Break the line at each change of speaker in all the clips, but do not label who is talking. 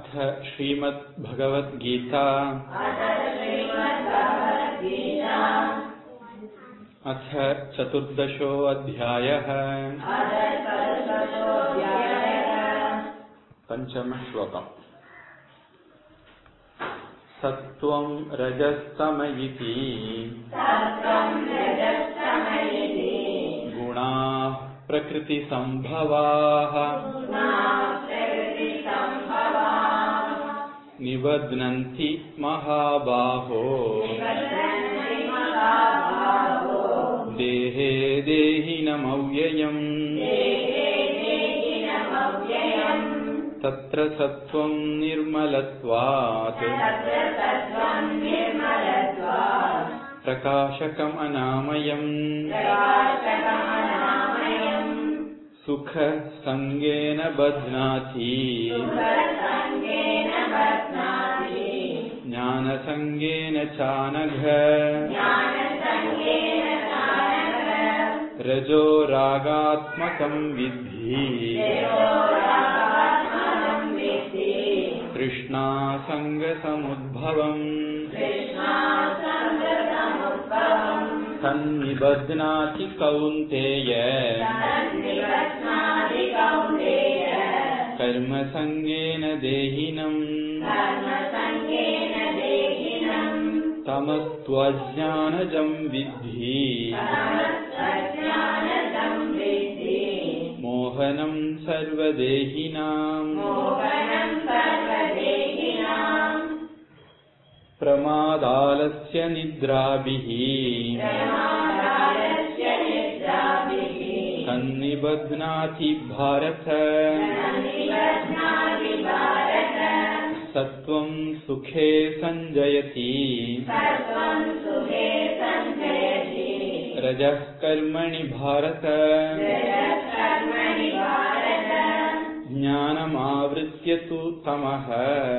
अथ श्रीमद्भगवद्गीता अथ चतुर्दशोऽध्यायः। पंचमः श्लोकम्। सत्त्वं रजस्तम इति गुणाः प्रकृतिसम्भवाः निबध्नन्ति महाबाहो देहे देहिनमव्ययम् तत्र सत्त्वं निर्मलत्वात् प्रकाशकम् अनामयम् सुख संगेन बध्नाति ज्ञान संगेन चानघ रजो रागात्मकं विद्धि तृष्णा संग समुद्भवम् तन्निबध्नाति कौन्तेय कर्म संगेन देहिनम् तमस्त्वज्ञानजं विद्धि मोहनं सर्वदेहिनाम् प्रमादालस्य निद्राभिः तन्निबध्नाति भारत सत्त्वं सुखे संजयति रजः कर्मणि भारत ज्ञानमावृत्य तु तमः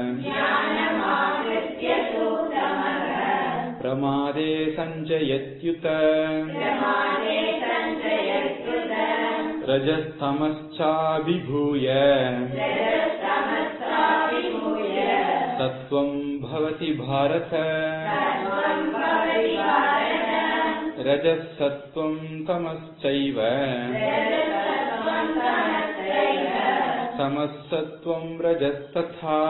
प्रमादे संजयत्युत रजस्तमश्चाभिभूय सत्त्वं भवति भारत रजः सत्त्वं तमश्चैव तमः सत्त्वं रजस्तथा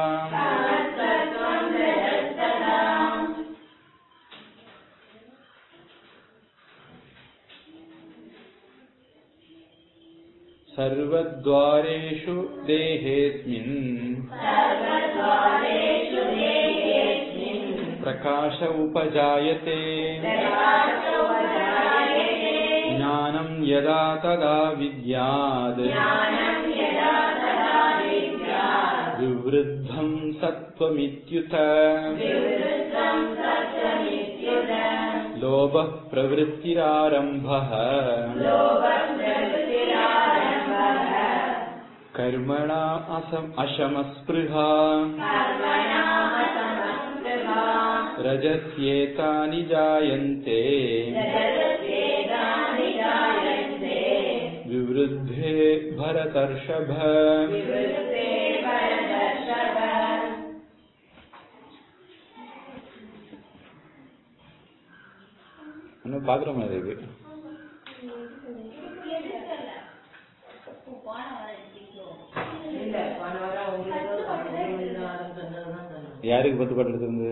सर्वद्वारेषु देहेऽस्मिन् प्रकाश उपजायते ज्ञानं यदा तदा विद्याद् विवृद्धं सत्त्वमित्युत लोभः प्रवृत्तिरारम्भः कर्मणा अशमस्पृहा रजस्येतानि जायन्ते विवृद्धे भरतर्षभ। பாக்குற மாதிரி இருக்கு. யாருக்கு 10 பாட்டு எடுத்திருந்து?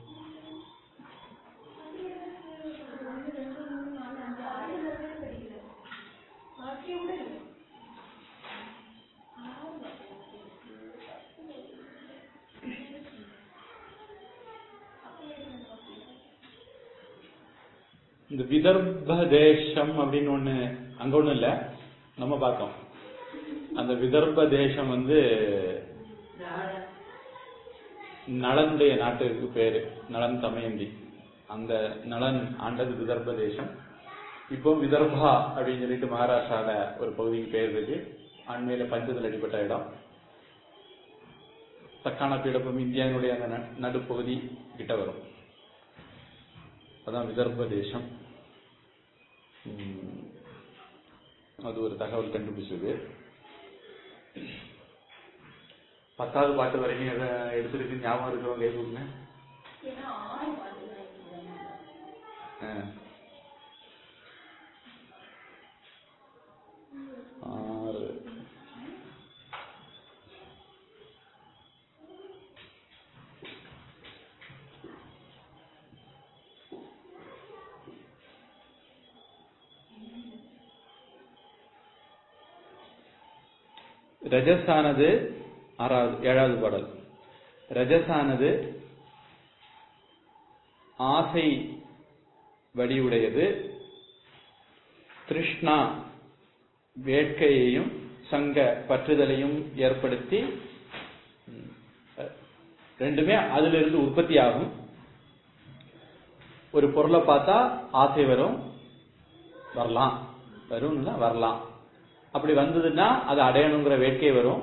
இந்த விதர்ப தேசம் அப்படின்னு ஒண்ணு அங்க ஒண்ணு இல்ல, நம்ம பார்த்தோம். அந்த விதர்ப தேசம் நளனுடைய நாட்டுக்கு பேரு, நளன் தமயந்தி. அந்த நளன் ஆண்டது விதர்ப தேசம். இப்போ விதர்பா அப்படின்னு சொல்லிட்டு மகாராஷ்டிரால ஒரு பகுதிக்கு பேர் இருக்கு. அண்மையில பஞ்சத்தில் அடிப்பட்ட இடம். தக்கான பீடபூமி இந்தியாவுடைய அந்த நடுப்பகுதி கிட்ட வரும். அதான் விதர்ப தேசம். அது ஒரு தகவல் கண்டுபிடிச்சது. 10வது பாட்டு வரைக்கும் எடுத்துருக்கு ஞாபகம் இருக்கிறவங்க கை கொடுங்க. ரஜஸானது 7வது பாடல். ரஜஸானது ஆசை வடிவுடையது, திருஷ்ணா வேட்கையையும் சங்க பற்றுதலையும் ஏற்படுத்தி ரெண்டுமே அதிலிருந்து உற்பத்தி ஆகும். ஒரு பொருளை பார்த்தா ஆசை வரலாம். அப்படி வந்ததுன்னா அதை அடையணுங்கிற வேட்கை வரும்.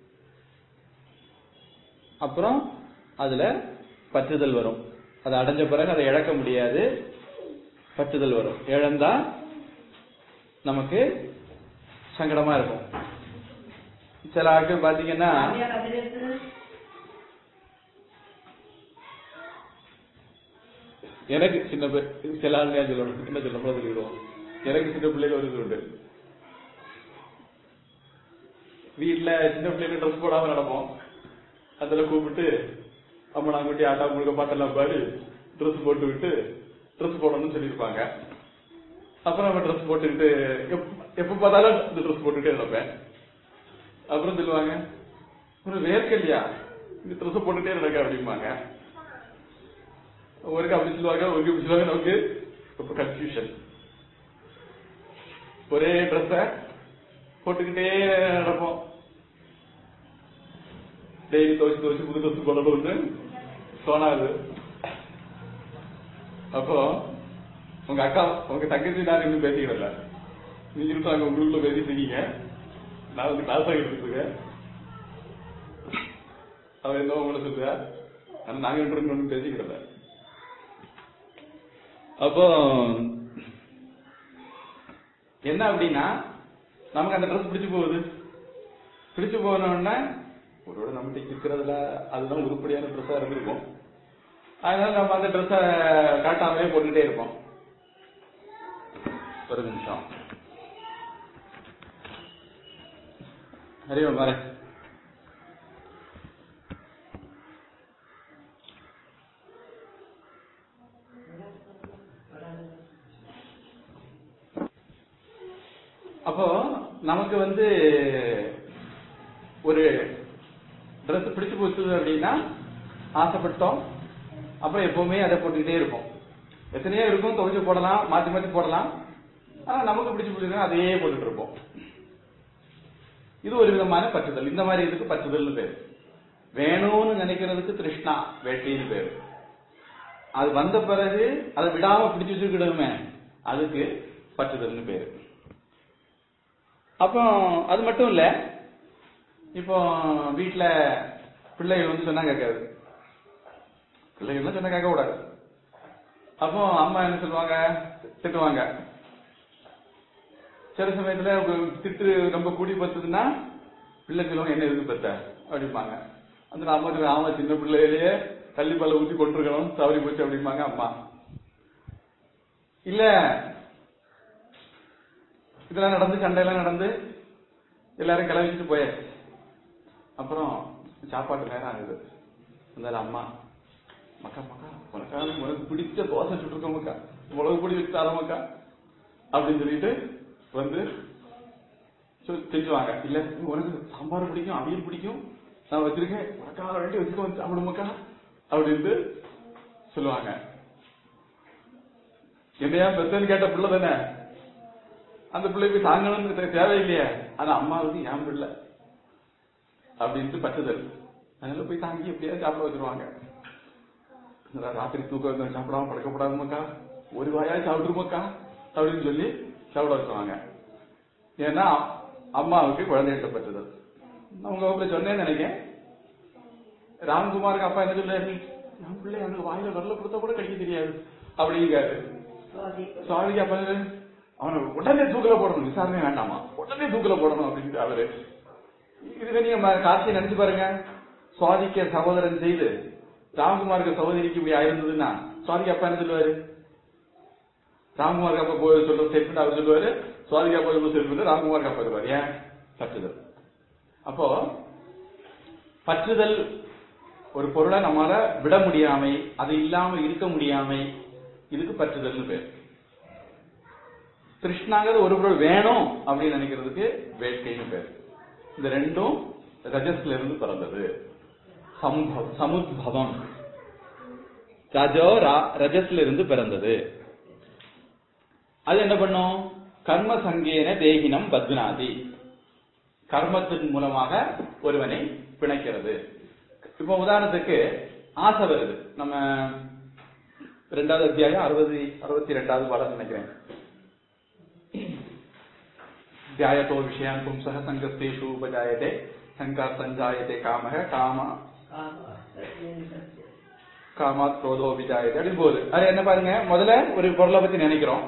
அப்புறம் அதுல பற்றுதல் வரும். அதை அடைஞ்ச பிறகு அதை இழக்க முடியாது, பற்றுதல் வரும். இழந்தா நமக்கு சங்கடமா இருக்கும். சில ஆட்கள் பாத்தீங்கன்னா எனக்கு சில ஆள் சொல்லணும், என்ன சொல்லுவோம், எனக்கு சின்ன பிள்ளைகள் ஒரு உண்டு. வீட்டுல சின்ன பிள்ளைங்க ட்ரெஸ் போடாம நடப்போம். அதுல கூப்பிட்டு அம்மனாங்குட்டி ஆட்டா முழுக்க பாட்டெல்லாம் பாடி ட்ரெஸ் போட்டு விட்டு ட்ரெஸ் போடணும்னு சொல்லியிருப்பாங்க. அப்புறம் நம்ம ட்ரெஸ் போட்டுக்கிட்டு எப்ப பார்த்தாலும் இந்த ட்ரெஸ் போட்டுக்கிட்டே நடப்பேன். அப்புறம் சொல்லுவாங்க, ஒரு வேர்க்கல்லையா இந்த ட்ரெஸ் போட்டுட்டே நடக்க அப்படிம்பாங்க. ஒருக்கு அப்படி சொல்லுவாங்க, ஒருக்கு இப்படி சொல்லுவாங்க. நமக்கு ரொம்ப கன்ஃபியூஷன். ஒரே ட்ரெஸ்ஸ போட்டுக்கிட்டே நடப்போம். டெய்லி துவச்சு புது ட்ரெஸ் போடணும்னு தோணாது. அப்போ உங்க அக்கா உங்க தங்கச்சி நான் இன்னும் பேசிக்கிறல, நீங்க இருக்காங்க உங்களுக்குள்ள பேசிட்டு இருக்கீங்க. நான் வந்து கிளாஸ் ஆகிட்டு இருக்கேன். அவ என்ன உங்களை சொல்லுவா, ஆனா நாங்க ஒன்றும் பேசிக்கிறல. அப்போ என்ன அப்படின்னா, நமக்கு அந்த ட்ரெஸ் பிடிச்சு போனோம்னா ஒருவேளை நம்மகிட்ட இருக்கிறதுல அதுதான் உருப்படியான ட்ரெஸ்ஸா இருந்திருக்கும். அதனால நம்ம அந்த ட்ரெஸ்ஸ காட்டாமலே போட்டுக்கிட்டே இருப்போம். ஒரு நிமிஷம் அறிவோம் பாரு. அப்போ நமக்கு வந்து ஒரு ட்ரெஸ் பிடிச்சு போச்சு அப்படின்னா ஆசைப்பட்டோம். அப்ப எப்பவுமே அதை போட்டுக்கிட்டே இருப்போம். எத்தனையோ இருக்கும், துவைச்சு போடலாம், மாத்தி மாத்தி போடலாம். ஆனா நமக்கு பிடிச்சு போச்சுன்னா அதையே போட்டுட்டு இருப்போம். இது ஒரு விதமான பற்றுதல். இந்த மாதிரி இதுக்கு பற்றுதல்னு பேரு. வேணும்னு நினைக்கிறதுக்கு திருஷ்ணா வேட்கைன்னு பேரு. அது வந்த பிறகு அதை விடாம பிடிச்சு வச்சுக்கிடுமே, அதுக்கு பற்றுதல்னு பேரு. அப்போ அது மட்டும் இல்ல, இப்போ வீட்டுல பிள்ளைகள் வந்து சொன்னா கேட்காது. பிள்ளைகள்லாம் சொன்னா கேட்க கூடாது. அப்போ அம்மா என்ன சொல்லுவாங்க, திட்டுவாங்க. சில சமயத்துல திட்டு ரொம்ப கூடி பத்துதுன்னா பிள்ளை சொல்லுவாங்க, என்ன எதுக்கு பெத்த அப்படிம்பாங்க. அந்த அம்மா சின்ன பிள்ளையிலேயே கள்ளிப்பால ஊற்றி கொண்டிருக்கணும், தவறி போச்சு அப்படிம்பாங்க அம்மா. இல்ல இதெல்லாம் நடந்து, சண்டையெல்லாம் நடந்து எல்லாரும் கிளம்பிச்சுட்டு போயாச்சு. அப்புறம் சாப்பாட்டு நேரம் ஆகுது. அந்த அம்மா, மக்கா உனக்கு பிடிச்ச தோசை சுட்டுருக்கோம் மக்கா, மிளகு பொடி வச்சு தரோம் மக்கா அப்படின்னு சொல்லிட்டு வந்து செஞ்சுவாங்க. இல்ல உனக்கு சாம்பார் பிடிக்கும், அவியல் பிடிக்கும், நான் வச்சிருக்கேன், உனக்காக வேண்டி வச்சுக்க வந்து சாப்பிடுமாக்கா அப்படின்ட்டு சொல்லுவாங்க. என்னையா பெத்தன்னு கேட்ட பிள்ளை தானே, அந்த பிள்ளை போய் தாங்கணும்னு தேவையில்லையே. ஆனா அம்மாவுக்கு என் பிள்ளை அப்படின்ட்டு பற்றுதல். அதனால போய் தாங்கி எப்படியாவது சாப்பிட வச்சிருவாங்க. ராத்திரி தூக்கம் சாப்பிடாம பழக்கப்படாதுமாக்கா, ஒரு வாயா சாப்பிட்டுருமாக்கா அப்படின்னு சொல்லி சாப்பிட வச்சுருவாங்க. ஏன்னா அம்மாவுக்கு குழந்தைகிட்ட பற்றுதல். உங்க வகுப்புல சொன்னேன்னு நினைக்கிறேன், ராம்குமாருக்கு அப்பா என்ன சொல்றாரு, என் பிள்ளை அவனுக்கு வாயில வரல கொடுத்தா கூட கடிக்க தெரியாது அப்படிங்காரு. சுவாமிக்கு அப்பா அவனை உடனே தூக்கல போடணும், விசாரணை வேண்டாமா, உடனே தூக்கல போடணும் அப்படின்ட்டு அவரு. இதுவே நீங்க காட்சியை நினைச்சு பாருங்க. சுவாதிக்க சகோதரன் செய்து ராம்குமாருக்கு சகோதரிக்கு இப்படி ஆயிருந்ததுன்னா சுவாதிக்கு அப்பா என்ன சொல்லுவாரு? ராம்குமாருக்கு அப்பா போய் சொல்ற ஸ்டேட்மெண்ட் அவர் சொல்லுவாரு, சுவாதிக்கு அப்பா ஸ்டேட்மெண்ட் ராம்குமாருக்கு அப்பா சொல்லுவாரு. ஏன்? பற்றுதல். அப்போ பற்றுதல் ஒரு பொருளை நம்மளால விட முடியாமை, அது இல்லாம இருக்க முடியாமை, இதுக்கு பற்றுதல் பேர். கிருஷ்ணாங்கிறது ஒரு பொருள் வேணும் அப்படின்னு நினைக்கிறதுக்கு வேட்கைன்னு பேர். இந்த ரெண்டும் ரஜஸ்ல இருந்து பிறந்தது. சமுத்பவம் ரஜஸ்ல இருந்து பிறந்தது. அது என்ன பண்ணும்? கர்ம சங்கேன தேகினம் பத்னாதி, கர்மத்தின் மூலமாக ஒருவனை பிணைக்கிறது. இப்ப உதாரணத்துக்கு ஆசை வருது. நம்ம 2வது அத்தியாயம் 62வது பாடம் நினைக்கிறேன். தியாயத்தோ விஷயான் பும்சக சங்கஸ்தேஷு உபஜாயதே சங்கா சஞ்சாயதே காமக காமாத் குரோதோ விஜாயதே அப்படின்னு போகுது. அது என்ன பாருங்க, முதல்ல ஒரு பொருளை பத்தி நினைக்கிறோம்.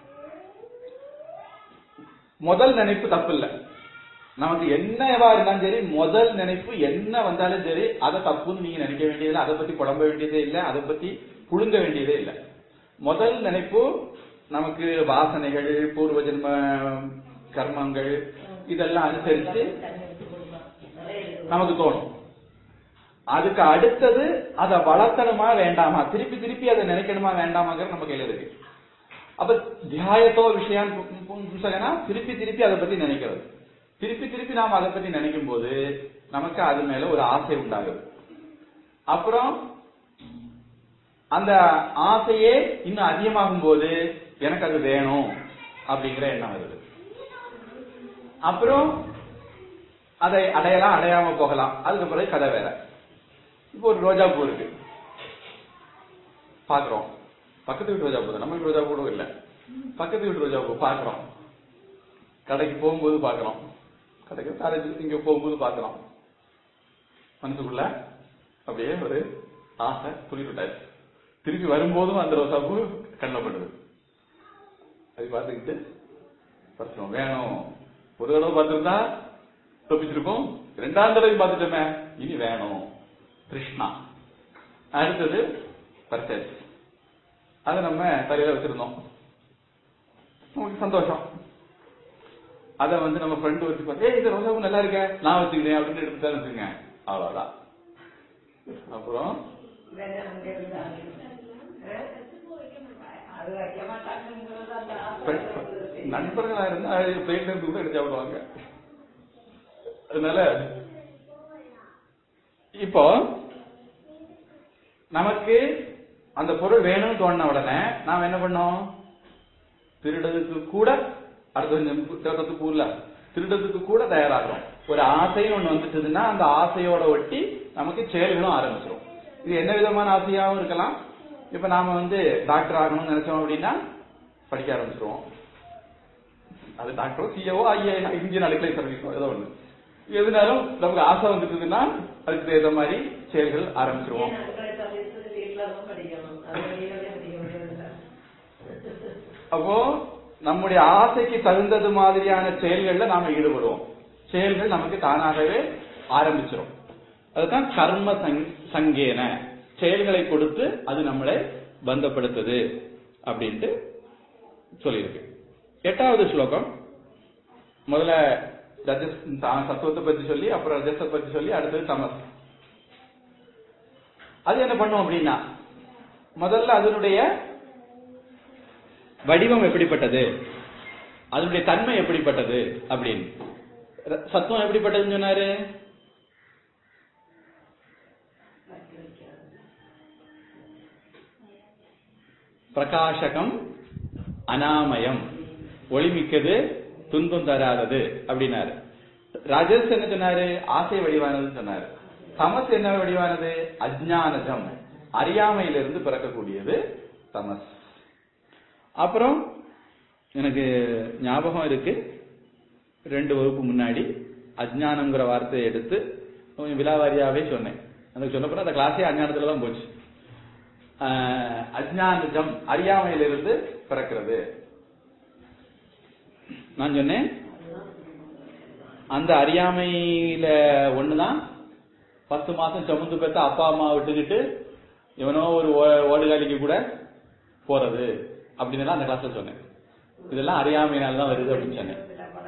முதல் நினைப்பு தப்பு இல்லை. நமக்கு என்னவா இருந்தாலும் சரி, முதல் நினைப்பு என்ன வந்தாலும் சரி, அதை தப்புன்னு நீங்க நினைக்க வேண்டியதில்லை, அதை பத்தி குழம்ப வேண்டியதே இல்லை, அதை பத்தி புழுங்க வேண்டியதே இல்லை. முதல் நினைப்பு நமக்கு வாசனைகள், பூர்வ ஜென்ம கர்மங்கள் இதெல்லாம் அனுசரிச்சு நமக்கு தோணும். அதுக்கு அடுத்தது அதை வளர்த்தணுமா வேண்டாமா, திருப்பி திருப்பி அதை நினைக்கணுமா வேண்டாமாங்கிற நம்ம கையில இருக்கு. அப்ப தியாயத்தோ விஷயம் திருப்பி திருப்பி அதை பத்தி நினைக்கிறது. திருப்பி திருப்பி நாம் அதை பத்தி நினைக்கும் போது நமக்கு அது மேல ஒரு ஆசை உண்டாகுது. அப்புறம் அந்த ஆசையே இன்னும் அதிகமாகும் போது எனக்கு அது வேணும் அப்படிங்கிற எண்ணம் வருது. அப்புறம் அதை அடையலாம், அடையாம போகலாம். அதுக்கு பிறகு கதை வேற. இப்போ ஒரு ரோஜா பூ இருக்கு, பாக்குறோம். பக்கத்து வீட்டு ரோஜா பூ தான், நம்ம வீட்டு ரோஜா பூ கூட இல்ல, பக்கத்து வீட்டு ரோஜா பூ பாக்குறோம். கடைக்கு போகும்போது பாக்குறோம், கடைக்கு காலேஜுக்கு இங்க போகும்போது பாக்குறோம். மனசுக்குள்ள அப்படியே ஒரு ஆசை துளிவிட்டாச்சு. திருப்பி வரும்போதும் அந்த ரோஜா பூ கண்ணப்படுது. அது பார்த்துக்கிட்டு பறிச்சோம். வேணும். ஒரு தடவை பார்த்துருந்தா தப்பிச்சிருக்கோம், 2வது தடவை பார்த்துட்டோமே, இனி வேணும். கிருஷ்ணா. அடுத்தது பறிச்சாச்சு. அதை நம்ம தலையில வச்சிருந்தோம், நமக்கு சந்தோஷம். அதை நம்ம ஃப்ரெண்டு வச்சு பார்த்தா, இந்த ரோஜா பூ நல்லா இருக்க, நான் வச்சுக்கிறேன் அப்படின்னு எடுத்துதான் வச்சுங்க. அவ்வளவுதான். அப்புறம் நண்பர்களா இருந்தா பிளேட்ல இருந்து கூட எடுத்து சாப்பிடுவாங்க. அதனால இப்போ நமக்கு அந்த பொருள் வேணும்னு தோணின உடனே நாம் என்ன பண்ணோம்? திருடத்துக்கு கூட திருடத்துக்கு கூட தயாராகிறோம். ஒரு ஆசையும் ஒண்ணு வந்துட்டதுன்னா அந்த ஆசையோட ஒட்டி நமக்கு செயல்களும் ஆரம்பிச்சிடும். இது என்ன விதமான ஆசையாகவும் இருக்கலாம். இப்ப நாம டாக்டர் ஆகணும்னு நினைச்சோம் அப்படின்னா படிக்க ஆரம்பிச்சிருவோம். அது டாக்டரோ, சிஓ, இந்தியன் அடிக்கலை சர்வீஸோ ஏதோ ஒண்ணு. எதுனாலும் நமக்கு ஆசை வந்துட்டதுன்னா அதுக்கு தகுந்த மாதிரி செயல்கள் ஆரம்பிச்சிருவோம். அப்போ நம்முடைய ஆசைக்கு தகுந்தது மாதிரியான செயல்கள்ல நாம ஈடுபடுவோம். செயல்கள் நமக்கு தானாகவே ஆரம்பிச்சிடும். அதுதான் கர்ம சங்கேன, செயல்களை கொடுத்து அது நம்மளை பந்தப்படுத்துது அப்படின்ட்டு சொல்லியிருக்கு. 8வது ஸ்லோகம் முதல்ல சத்துவத்தை பத்தி சொல்லி, அப்புறம் ரஜஸை பத்தி சொல்லி, அடுத்தது தமஸ். அது என்ன பண்ணும் அப்படின்னா, முதல்ல அதனுடைய வடிவம் எப்படிப்பட்டது, அதனுடைய தன்மை எப்படிப்பட்டது அப்படின்னு. சத்துவம் எப்படிப்பட்டதுன்னு சொன்னாரு? பிரகாசகம், அனாமயம், ஒளிமிக்கது, துன்பம் தராதது அப்படின்னாரு. ரஜஸ் என்ன சொன்னாரு? ஆசை வடிவானது சொன்னாரு. தமஸ் என்ன வடிவானது? அஜ்ஞானஜம், அறியாமையிலிருந்து பிறக்கக்கூடியது தமஸ். அப்புறம் எனக்கு ஞாபகம் இருக்கு, 2 வகுப்பு முன்னாடி அஜ்ஞானம்ங்கிற வார்த்தையை எடுத்து கொஞ்சம் விலாவாரியாவே சொன்னேன். அந்த சொன்னப்ப அந்த கிளாஸே அஜ்ஞானத்துல தான் போச்சு. அஜ்ஞானஜம், அறியாமையிலிருந்து பிறக்கிறது. நான் சொன்னேன் அந்த அறியாமையில ஒண்ணுதான் 10 மாசம் சுமந்து பெற்ற அப்பா அம்மா விட்டுக்கிட்டு இவனோ ஒரு ஓடுகாலிக்கு கூட போறது அப்படின்னு அந்த கிளாஸ்ல சொன்னேன். இதெல்லாம் அறியாமையினால தான் வருது அப்படின்னு சொன்னேன்.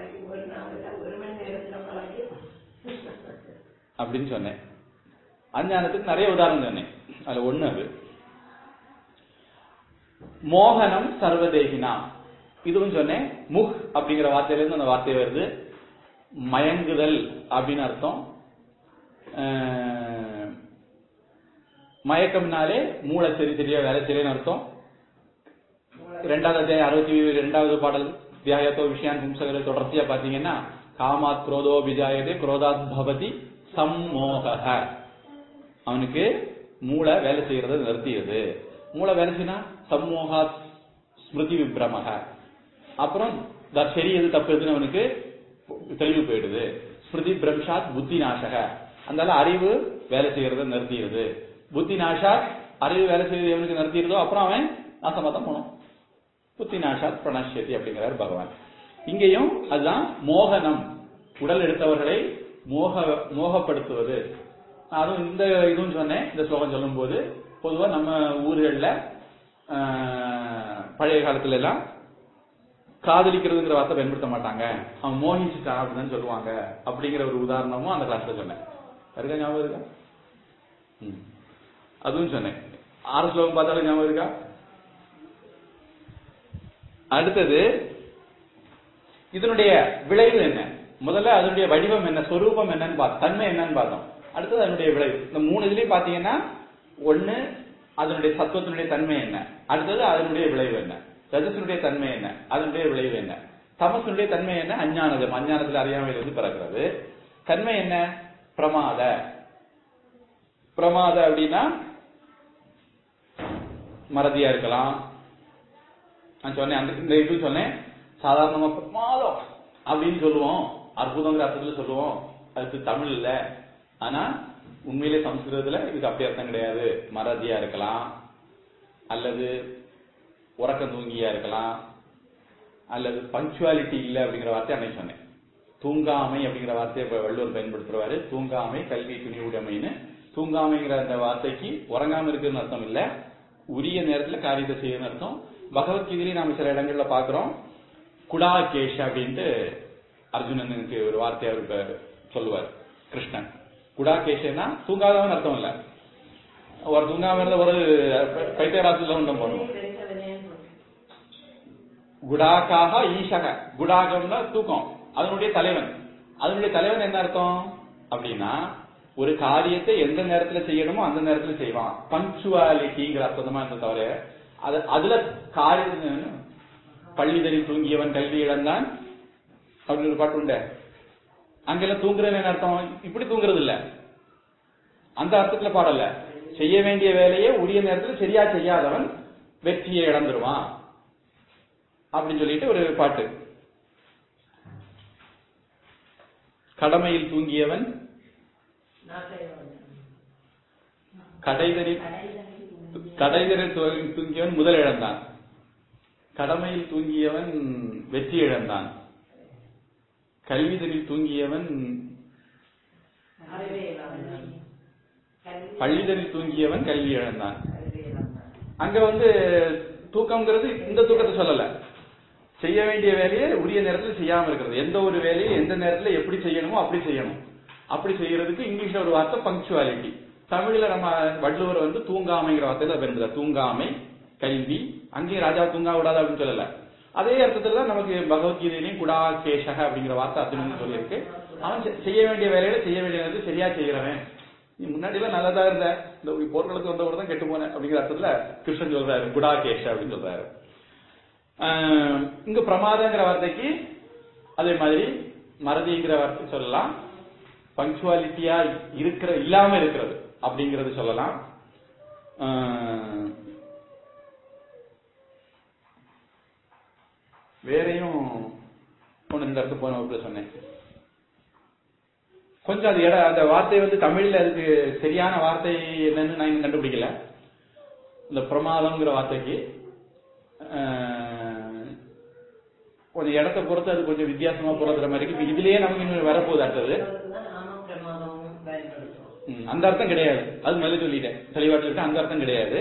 அப்படின்னு சொன்னேன். அஞ்ஞானத்துக்கு நிறைய உதாரணம் சொன்னேன். அதுல ஒண்ணு அது மோகனம் சர்வதேகினா. இதுவும் சொன்னேன். முக் அப்படிங்கிற வார்த்தையில இருந்து அந்த வார்த்தை வருது. மயங்குதல் அப்படின்னு அர்த்தம். மயக்கம்னாலே மூளை சரியா வேலை செய்யலன்னு அர்த்தம். 2வது அத்தியாயம் 62வது பாடல் தியாயத்தோ விஷயான் பும்சகரை தொடர்ச்சியா பாத்தீங்கன்னா காமாத் குரோதோ விஜாயதே குரோதாத் பவதி சம்மோக. அவனுக்கு மூளை வேலை செய்யறத நிறுத்தியது. மூளை வேலை செய்யனா சம்மோகாத் ஸ்மிருதி விப்ரமக. அப்புறம் சரி எது தப்பு எதுன்னு அவனுக்கு தெளிவு போயிடுது. ஸ்மிருதி பிரம்ஷாத் புத்தி நாசக. அதனால அறிவு வேலை செய்யறத நிறுத்திடுது. புத்தி நாஷாத் அறிவு வேலை செய்யறது எவனுக்கு நிறுத்திடுதோ அப்புறம் அவன் நாசமாதான் போனோம். புத்தி நாஷாத் பிரணஷ்யதி அப்படிங்கிறார் பகவான். இங்கேயும் அதுதான் மோகனம், உடல் எடுத்தவர்களை மோகப்படுத்துவது. அதுவும் இந்த இதுவும் சொன்னேன். இந்த ஸ்லோகம் சொல்லும் போது பொதுவா நம்ம ஊர்கள்ல பழைய காலத்துல எல்லாம் காதலிக்கிறதுங்கிற வார்த்தை பயன்படுத்த மாட்டாங்க. அவன் மோகிச்சுட்டான் அப்படின்னு சொல்லுவாங்க. அப்படிங்கிற ஒரு உதாரணமும் அந்த கிளாஸ்ல சொன்னேன். இருக்கா ஞாபகம் இருக்கா? அதுவும் சொன்னேன். 6 ஸ்லோகம் பார்த்தாலும் ஞாபகம் இருக்கா? அடுத்தது இதனுடைய விளைவு என்ன? முதல்ல அதனுடைய வடிவம் என்ன, சொரூபம் என்னன்னு பார்த்தோம், தன்மை என்னன்னு பார்த்தோம். அடுத்தது அதனுடைய விளைவு. இந்த 3 இதுலயும் பாத்தீங்கன்னா ஒண்ணு அதனுடைய சத்துவத்தினுடைய தன்மை என்ன, அடுத்தது அதனுடைய விளைவு என்ன, ரஜசனுடைய தன்மை என்ன, அதனுடைய விளைவு என்ன, தமசனுடைய தன்மை என்ன, அஞ்ஞானம், அஞ்ஞானத்தில் அறியாமையிலிருந்து பிறக்கிறது. தன்மை என்ன, பிரமாத. பிரமாத அப்படின்னா மறதியா இருக்கலாம். நான் சொன்னேன் அந்த இது சொன்னேன். சாதாரணமா பிரமாதம் அப்படின்னு சொல்லுவோம், அற்புதங்கிற அர்த்தத்துல சொல்லுவோம். அதுக்கு தமிழ் இல்ல. ஆனா உண்மையிலே சமஸ்கிருதத்துல இதுக்கு அப்படி அர்த்தம் கிடையாது. மறதியா இருக்கலாம், அல்லது உறக்கம் தூங்கியா இருக்கலாம், அல்லது பங்க்சுவாலிட்டி இல்ல அப்படிங்கிற வார்த்தை அன்னைக்கு சொன்னேன். தூங்காமை அப்படிங்கிற வார்த்தையை வள்ளுவர் பயன்படுத்துவாரு. தூங்காமை கல்வி துணி உடைமைன்னு. தூங்காமைங்கிற அந்த வார்த்தைக்கு உறங்காம இருக்குன்னு அர்த்தம் இல்ல, உரிய நேரத்துல காரியத்தை செய்யணும்னு அர்த்தம். பகவத்கீதையிலேயே நாம சில இடங்கள்ல பாக்குறோம். குடாகேஷ அப்படின்ட்டு அர்ஜுனனுக்கு ஒரு வார்த்தை அவருக்கு சொல்லுவார் கிருஷ்ணன். குடாகேஷனா தூங்காதவன் அர்த்தம் இல்ல. ஒரு தூங்காம இருந்த ஒரு பைத்தியராசில உண்டம் பண்ணுவோம். குடாக்காக ஈஷக. குடாகம்னா தூக்கம், அதனுடைய தலைவன். அதனுடைய தலைவன் என்ன அர்த்தம் அப்படின்னா ஒரு காரியத்தை எந்த நேரத்துல செய்யணுமோ அந்த நேரத்துல செய்வான். பங்க்சுவாலிட்டிங்கிற அர்த்தமா இருந்த தவிர அதுல காரியம். பள்ளிதனில் தூங்கியவன் கல்வி இழந்தான் அப்படின்னு ஒரு பாட்டு உண்டு. அங்கெல்லாம் தூங்குறவன் அர்த்தம் இப்படி தூங்குறது இல்ல, அந்த அர்த்தத்துல பாடல. செய்ய வேண்டிய வேலையை உரிய நேரத்தில் சரியா செய்யாதவன் வெற்றியை இழந்துருவான் அப்படின்னு சொல்லிட்டு ஒரு பாட்டு. கடமையில் தூங்கியவன் கடைதலில் தூங்கியவன் முதல் இழந்தான். கடமையில் தூங்கியவன் வெற்றி இழந்தான். கல்விதனில் தூங்கியவன் பள்ளிதனில் தூங்கியவன் கல்வி இழந்தான். அங்க தூக்கம்ங்கிறது இந்த தூக்கத்தை சொல்லல. செய்ய வேண்டிய வேலையை உரிய நேரத்தில் செய்யாம இருக்கிறது. எந்த ஒரு வேலையை எந்த நேரத்தில் எப்படி செய்யணுமோ அப்படி செய்யணும். அப்படி செய்யறதுக்கு இங்கிலீஷ்ல ஒரு வார்த்தை பங்க்சுவாலிட்டி. தமிழ்ல நம்ம வள்ளுவர் தூங்காமைங்கிற வார்த்தையில பயன்படுத்த. தூங்காமை கல்வி. அங்கேயும் ராஜா தூங்கா விடாது அப்படின்னு சொல்லல. அதே அர்த்தத்துல தான் நமக்கு பகவத்கீதையிலையும் குடாகேஷக அப்படிங்கிற வார்த்தை அர்த்தம் சொல்லியிருக்கு. அவன் செய்ய வேண்டிய வேலையில செய்ய வேண்டியது சரியா செய்யறவன். நீ முன்னாடி எல்லாம் நல்லதா இருந்த, இந்த போர்களுக்கு வந்தவர் தான் கெட்டு போன அப்படிங்கிற அர்த்தத்துல கிருஷ்ணன் சொல்றாரு குடாகேஷ அப்படின்னு சொல்றாரு. இங்க பிரமாதங்கிற வார்த்தைக்கு அதே மாதிரி மறதிங்கிற வார்த்தை சொல்லலாம். பங்க்சுவாலிட்டியா இல்லாம இருக்கிறது அப்படிங்கறது சொல்லலாம். வேறையும் ஒண்ணு இந்த இடத்துக்கு போன வகுப்புல சொன்னேன். கொஞ்சம் அது அந்த வார்த்தை தமிழ்ல அதுக்கு சரியான வார்த்தை என்னன்னு நான் இன்னும் கண்டுபிடிக்கல. இந்த பிரமாதம்ங்கிற வார்த்தைக்கு கொஞ்சம் இடத்தை பொறுத்து அது கொஞ்சம் வித்தியாசமா பொறுத்துற மாதிரி இருக்கு. இதுலயே நமக்கு இன்னும் வரப்போகுது. அடுத்தது அந்த அர்த்தம் கிடையாது. அது முதல்ல சொல்லிட்டேன், தெளிவா சொல்லிட்டேன். அந்த அர்த்தம் கிடையாது.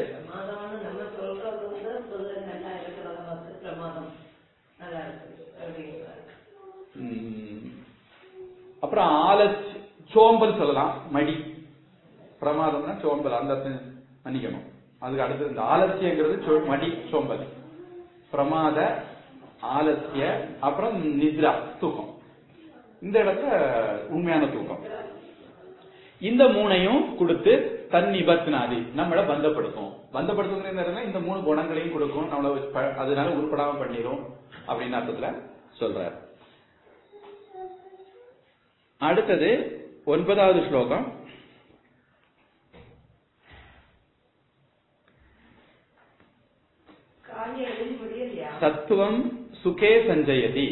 அப்புறம் சோம்பல் சொல்லலாம். மடி பிரமாதம்னா சோம்பல், அந்த அர்த்தம் மன்னிக்கணும். அதுக்கு அடுத்தது இந்த ஆலசியங்கிறது மடி சோம்பல், பிரமாத ஆலசிய, அப்புறம் நித்ரா தூக்கம். இந்த இடத்துல உண்மையான தூக்கம். இந்த மூணையும் கொடுத்து தன் நிபத்னாதி நம்மளை பந்தப்படுத்தும். பந்தப்படுத்தும் இந்த 3 குணங்களையும் கொடுக்கும், நம்மள அதனால உருப்படாம பண்ணிடும் அப்படின்னு அர்த்தத்துல சொல்றார். அடுத்தது 9வது ஸ்லோகம். சத்துவம் சுகே சஞ்சயதி.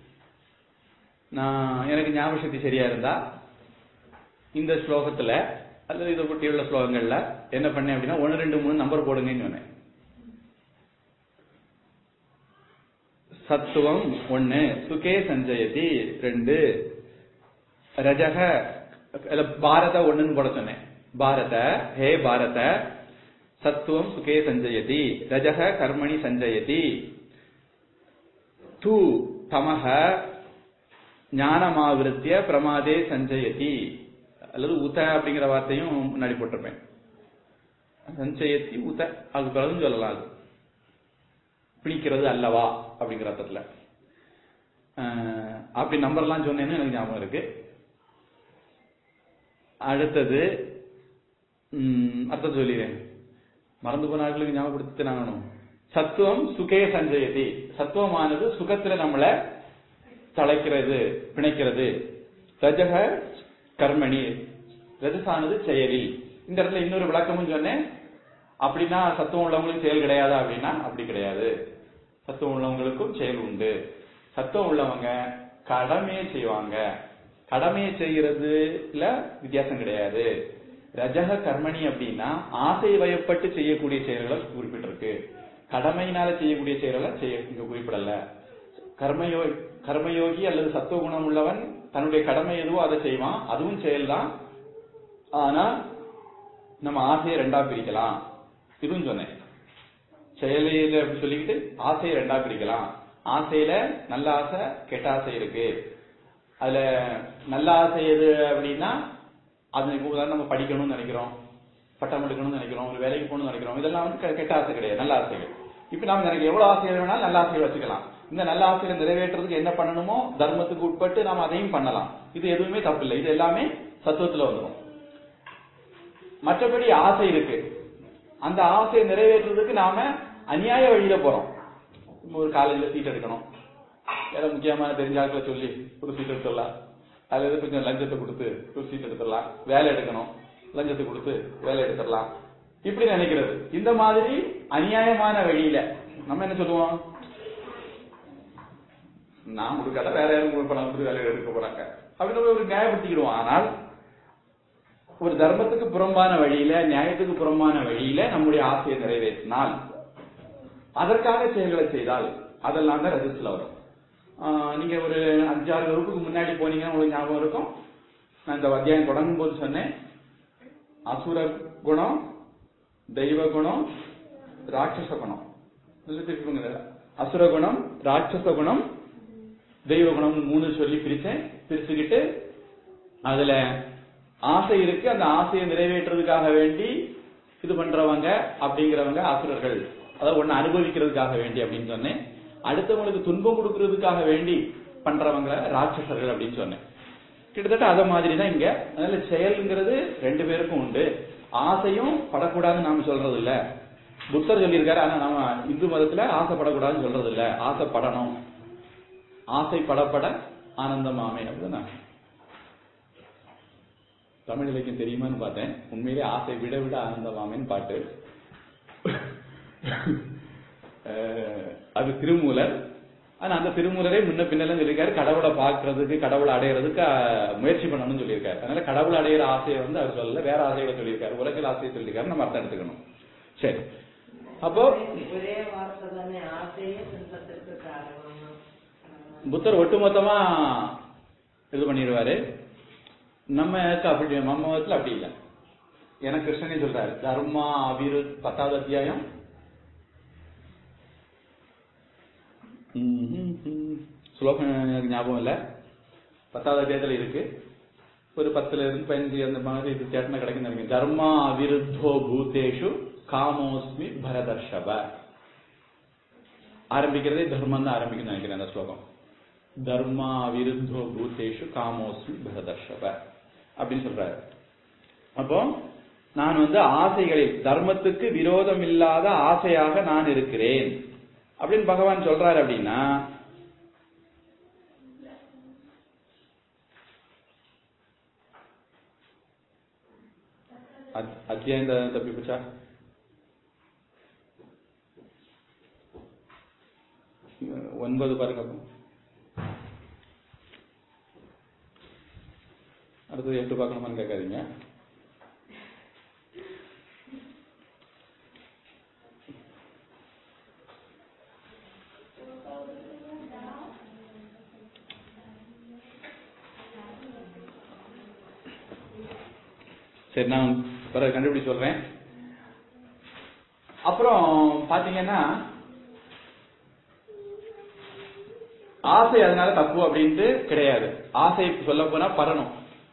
நான் எனக்கு ஞாபக சக்தி சரியா இருந்தா இந்த ஸ்லோகத்துல அல்லது இதை ஒட்டியுள்ள ஸ்லோகங்கள்ல என்ன பண்ணேன் அப்படின்னா 1, 2, 3 நம்பர் போடுங்கன்னு சொன்னேன். சத்துவம் 1, சுகே சஞ்சயதி 2, ரஜக பாரத 1ன்னு போட சொன்னேன். பாரத ஹே பாரத சத்துவம் சுகே சஞ்சயதி, ரஜக கர்மணி சஞ்சயதி, தூ தமஹ ஞானமாவிருத்திய பிரமாதே சஞ்சயதி, அல்லது உத அப்படிங்கிற வார்த்தையும் முன்னாடி போட்டிருப்பேன். சஞ்சயத்தி உத அது பிறகு சொல்லலாம். அது பிடிக்கிறது அல்லவா அப்படிங்கிற அர்த்தத்துல. அப்படி நம்பர்லாம் சொன்னேன்னு எனக்கு ஞாபகம் இருக்கு. அடுத்தது அர்த்தம் சொல்லிடுறேன், மறந்து போன ஆட்களுக்கு ஞாபகப்படுத்தி நானும். சத்துவம் சுகே சஞ்சயதி, சத்துவமானது சுகத்துல நம்மளை தலைக்கிறது, பிணைக்கிறது. ரஜக கர்மணி, ரஜசானது செயலில். இந்த இடத்துல இன்னொரு விளக்கமும் சொன்னேன். அப்படின்னா சத்துவம் உள்ளவங்களுக்கு செயல் கிடையாதா அப்படின்னா அப்படி கிடையாது. சத்துவம் உள்ளவங்களுக்கும் செயல் உண்டு. சத்துவம் உள்ளவங்க கடமையை செய்வாங்க, கடமையை செய்யறதுல வித்தியாசம் கிடையாது. ரஜக கர்மணி அப்படின்னா ஆசை வயப்பட்டு செய்யக்கூடிய செயல்களை குறிப்பிட்டிருக்கு. கடமையினால செய்யக்கூடிய செயல்களை இங்க குறிப்பிடல. கர்மயோகி அல்லது சத்துவ குணம் உள்ளவன் தன்னுடைய கடமை எதுவோ அதை செய்வான், அதுவும் செயல்தான். ஆனா நம்ம ஆசையை 2ஆ பிரிக்கலாம், இதுவும் சொன்னேன். செயலையில சொல்லிக்கிட்டு ஆசையை 2ஆ பிரிக்கலாம். ஆசையில நல்ல ஆசை கெட்ட ஆசை இருக்கு. அதுல நல்ல ஆசை எது அப்படின்னா, அது நம்ம படிக்கணும்னு நினைக்கிறோம், பட்டம் எடுக்கணும்னு நினைக்கிறோம், ஒரு வேலைக்கு போகணும்னு நினைக்கிறோம். இதெல்லாம் வந்து கெட்ட ஆசை கிடையாது, நல்ல ஆசைகள். இப்ப நாம எனக்கு எவ்வளவு ஆசைகள் வேணாலும் நல்ல ஆசைகள் வச்சுக்கலாம். இந்த நல்ல ஆசைகளை நிறைவேற்றுறதுக்கு என்ன பண்ணணுமோ தர்மத்துக்கு உட்பட்டு நாம அதையும் பண்ணலாம். இது எதுவுமே தப்பு இல்லை, இது எல்லாமே சத்துவத்துல வந்துடும். மற்றபடி ஆசை இருக்கு, அந்த ஆசையை நிறைவேற்றுறதுக்கு நாம அநியாய வழியில போறோம். ஒரு காலேஜ்ல சீட் எடுக்கணும், ஏதாவது முக்கியமான தெரிஞ்ச ஆட்களை சொல்லி ஒரு சீட் எடுத்துடலாம், அல்லது கொஞ்சம் லஞ்சத்தை கொடுத்து ஒரு சீட் எடுத்துடலாம். வேலை எடுக்கணும், லஞ்சத்தை கொடுத்து வேலை எடுத்துடலாம், இப்படி நினைக்கிறது. இந்த மாதிரி அநியாயமான வழியில நம்ம என்ன சொல்லுவோம், நான் கொடுக்காத வேற யாரும் பணம் கொடுத்து வேலை எடுக்க போறாங்க அப்படின்னு ஒரு நியாயப்படுத்திக்கிடுவோம். ஆனால் ஒரு தர்மத்துக்கு புறம்பான வழியில, நியாயத்துக்கு புறம்பான வழியில நம்முடைய ஆசையை நிறைவேற்றினால், அதற்காக செயல்களை செய்தால் அதெல்லாம் தான் ரஜஸ்ல வரும். நீங்க ஒரு 5-6 வகுப்புக்கு முன்னாடி போனீங்கன்னா உங்களுக்கு ஞாபகம் இருக்கும். நான் இந்த அத்தியாயம் தொடங்கும் போது சொன்னேன், அசுர குணம், தெய்வ குணம், ராட்சச குணம். அசுர குணம், ராட்சச குணம், தெய்வ குணம் 3 சொல்லி பிரிச்சுக்கிட்டு அதுல ஆசை இருக்கு, அந்த ஆசையை நிறைவேற்றுறதுக்காக வேண்டி இது பண்றவங்க அப்படிங்கிறவங்க அசுரர்கள், அதாவது ஒன்னு அனுபவிக்கிறதுக்காக வேண்டி அப்படின்னு சொன்னேன். அடுத்தவங்களுக்கு துன்பம் கொடுக்கறதுக்காக வேண்டி பண்றவங்க ராட்சசர்கள் அப்படின்னு சொன்னேன். கிட்டத்தட்ட அத மாதிரி தான் இங்க. அதனால செயல்ங்கிறது 2 பேருக்கும் உண்டு. ஆசையும் படக்கூடாதுன்னு நாம சொல்றது இல்ல, புத்தர் சொல்லியிருக்காரு. ஆனா நம்ம இந்து மதத்துல ஆசைப்படக்கூடாதுன்னு சொல்றது இல்ல, ஆசைப்படணும். ஆசை படப்பட ஆனந்தமாமே அப்படின்னா தமிழ் இலக்கியம் தெரியுமான்னு பார்த்தேன். உண்மையிலே ஆசை விட விட ஆனந்தமாமேன்னு பாட்டு. அது திருமூலர். ஆனா அந்த திருமூலரே முன்ன பின்னெல்லாம் சொல்லியிருக்காரு, கடவுளை பார்க்கறதுக்கு, கடவுளை அடையிறதுக்கு முயற்சி பண்ணணும்னு சொல்லியிருக்காரு. அதனால கடவுளை அடையிற ஆசையை வந்து அவர் சொல்லல, வேற ஆசைகளை சொல்லியிருக்காரு, உலகில் ஆசையை சொல்லியிருக்காரு. நம்ம அர்த்தம் எடுத்துக்கணும். சரி, அப்போ புத்தர் ஒட்டுமொத்தமா இது பண்ணிடுவாரு. நம்ம அப்படி, நம்ம மதத்துல அப்படி இல்லை. எனக்கு கிருஷ்ணனே சொல்றாரு. தர்மா அவிருத் 10வது அத்தியாயம் ஸ்லோகம் எனக்கு ஞாபகம் இல்ல, 10வது அத்தியாயத்துல இருக்கு. ஒரு 10ல இருந்து 15 அந்த மாதிரி இது தேட்டன கிடைக்கும் நினைக்கிறேன். தர்மா அவிருத்தோ பூதேஷு காமோஸ்மி பரதர்ஷப. ஆரம்பிக்கிறதே தர்மம் தான் ஆரம்பிக்கும் நினைக்கிறேன் அந்த ஸ்லோகம். தர்மா அவிருத்தோ பூதேஷு காமோஸ்மி பரதர்ஷப அப்படின்னு சொல்றாரு. அப்போ நான் ஆசைகளில் தர்மத்துக்கு விரோதம் இல்லாத ஆசையாக நான் இருக்கிறேன் அப்படின்னு பகவான் சொல்றாரு. அப்படின்னா அத்தியாயம் தப்பி போச்சா? ஒன்பது பாருங்க. அடுத்தது 8 பார்க்கணுமான்னு கேட்காதீங்க. சரி, நான் பிறகு கண்டுபிடிச்சு சொல்றேன். அப்புறம் பாத்தீங்கன்னா ஆசை அதனால தப்பு அப்படின்ட்டு கிடையாது. ஆசை சொல்ல போனா பரணும்.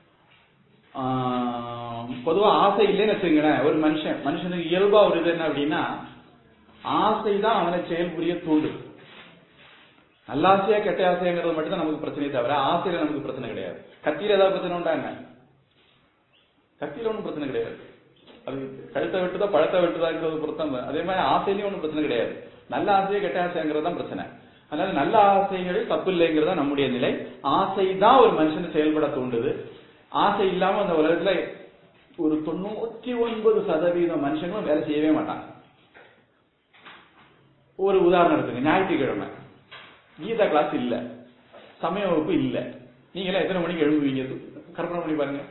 பொதுவா ஆசை இல்லைன்னு வச்சுங்களேன், ஒரு மனுஷனுக்கு இயல்பா ஒரு இது என்ன அப்படின்னா, ஆசைதான் அவனை செயல் புரிய தூண்டு. நல்ல ஆசையா கெட்ட ஆசைங்கிறது மட்டும் தான் நமக்கு பிரச்சனையே தவிர ஆசையில நமக்கு பிரச்சனை கிடையாது. கத்தியில ஏதாவது பிரச்சனை உண்டா என்ன? கத்தியில ஒன்றும் பிரச்சனை கிடையாது. அது கழுத்தை வெட்டுதா பழத்தை வெட்டுதாங்கிறது பொறுத்தம். அதே மாதிரி ஆசையிலையும் ஒன்றும் பிரச்சனை கிடையாது. நல்ல ஆசையை கெட்ட ஆசைங்கிறது தான் பிரச்சனை. அதனால நல்ல ஆசைகள் தப்பு இல்லைங்கிறதா நம்முடைய நிலை. ஆசை தான் ஒரு மனுஷனை செயல்பட தூண்டுது. ஆசை இல்லாம அந்த உலகத்துல ஒரு 99% மனுஷங்களும் வேலை செய்யவே மாட்டாங்க. ஒரு உதாரணம் எடுத்துங்க. ஞாயிற்றுக்கிழமை கீதா கிளாஸ் இல்ல, சமய வகுப்பு இல்ல, நீங்க எல்லாம் எத்தனை மணிக்கு எழும்புவீங்க? கற்பனை பண்ணி பாருங்க.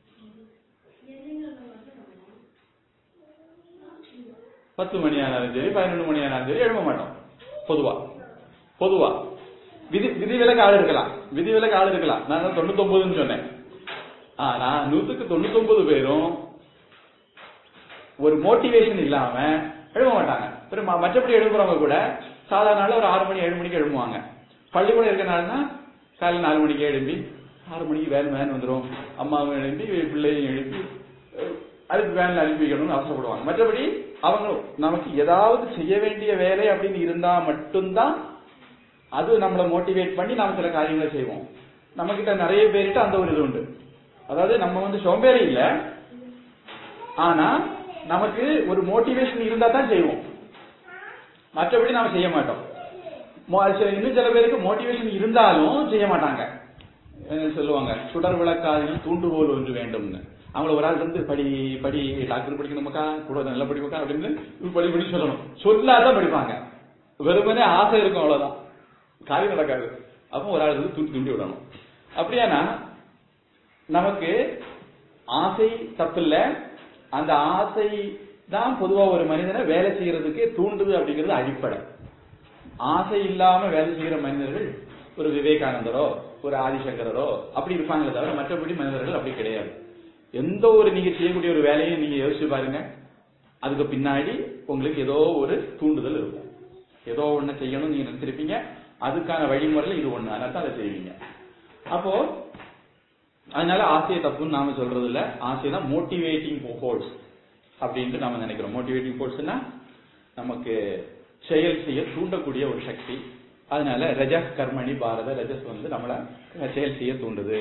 பத்து மணி ஆனாலும் சரி, 11 மணி ஆனாலும் சரி எழும்ப மாட்டோம். பொதுவா விதிவிலக்கு ஆள் இருக்கலாம், விதிவிலக்கு ஆள் இருக்கலாம். நான் 99 சொன்னேன். ஆனா 100க்கு 99 பேரும் ஒரு மோட்டிவேஷன் இல்லாம எழுத மாட்டாங்க. மற்றபடி எழுப்புறவங்க கூட சாதாரண நாள் ஒரு 6 மணி 7 மணிக்கு எழுப்புவாங்க. பள்ளிக்கூடம் இருக்கனாலனா காலையில் 4 மணிக்கு எழுப்பி 6 மணிக்கு வேன் வந்துடும், அம்மாவும் எழுப்பி பிள்ளையும் எழுப்பி அதுக்கு வேன்ல அனுப்பி வைக்கணும்னு அவசரப்படுவாங்க. மற்றபடி அவங்க நமக்கு ஏதாவது செய்ய வேண்டிய வேலை அப்படின்னு இருந்தா மட்டும்தான் அது நம்மளை மோட்டிவேட் பண்ணி நாம சில காரியங்களை செய்வோம். நம்ம கிட்ட நிறைய பேர்கிட்ட அந்த ஒரு இது உண்டு. அதாவது நம்ம சோம்பேறி இல்ல, ஆனா நமக்கு ஒரு மோட்டிவேஷன் இருந்தா தான் செய்வோம், மற்றபடி நாம செய்ய மாட்டோம். இன்னும் சில பேருக்கு மோட்டிவேஷன் இருந்தாலும் செய்ய மாட்டாங்க. சொல்லுவாங்க, சுடர் விளக்காதில் தூண்டுகோல் ஒன்று வேண்டும்னு. அவங்கள ஒரு ஆள் படி டாக்டர் படிக்கணுமாக்கா, கூட நல்லா படிப்பா அப்படின்னு படி சொல்லணும். சொல்லாதான் படிப்பாங்க. வெறுமனே ஆசை இருக்கும், அவ்வளவுதான், காரியம் நடக்காது. அப்போ ஒரு ஆள் தூண்டி விடணும். அப்படியானா நமக்கு ஆசை தப்பில்ல, அந்த ஆசை தான் பொதுவா ஒரு மனிதனை வேலை செய்யறதுக்கு தூண்டுது அப்படிங்கிறது அடிப்படை. ஆசை இல்லாம வேலை செய்கிற மனிதர்கள் ஒரு விவேகானந்தரோ ஒரு ஆதிசங்கரோ அப்படி இருப்பாங்களே தவிர மற்றபடி மனிதர்கள் அப்படி கிடையாது. எந்த ஒரு நீங்க செய்யக்கூடிய ஒரு வேலையும் நீங்க யோசிச்சு பாருங்க, அதுக்கு பின்னாடி உங்களுக்கு ஏதோ ஒரு தூண்டுதல் இருக்கும். ஏதோ ஒண்ணு செய்யணும் நீங்க நினைச்சிருப்பீங்க, அதுக்கான வழிமுறையில் இது ஒண்ணு, அதனால அதை செய்வீங்க. அப்போ அதனால ஆசையை தப்புன்னு நாம சொல்றது இல்ல. ஆசைதான் மோட்டிவேட்டிங் ஃபோர்ஸ் அப்படின்ட்டு நாம நினைக்கிறோம். மோட்டிவேட்டிங் ஃபோர்ஸ்னா நமக்கு செயல் செய்ய தூண்டக்கூடிய ஒரு சக்தி. அதனால ரஜஸ் கர்மணி பாரத, ரஜஸ் நம்மள செயல் செய்ய தூண்டுது.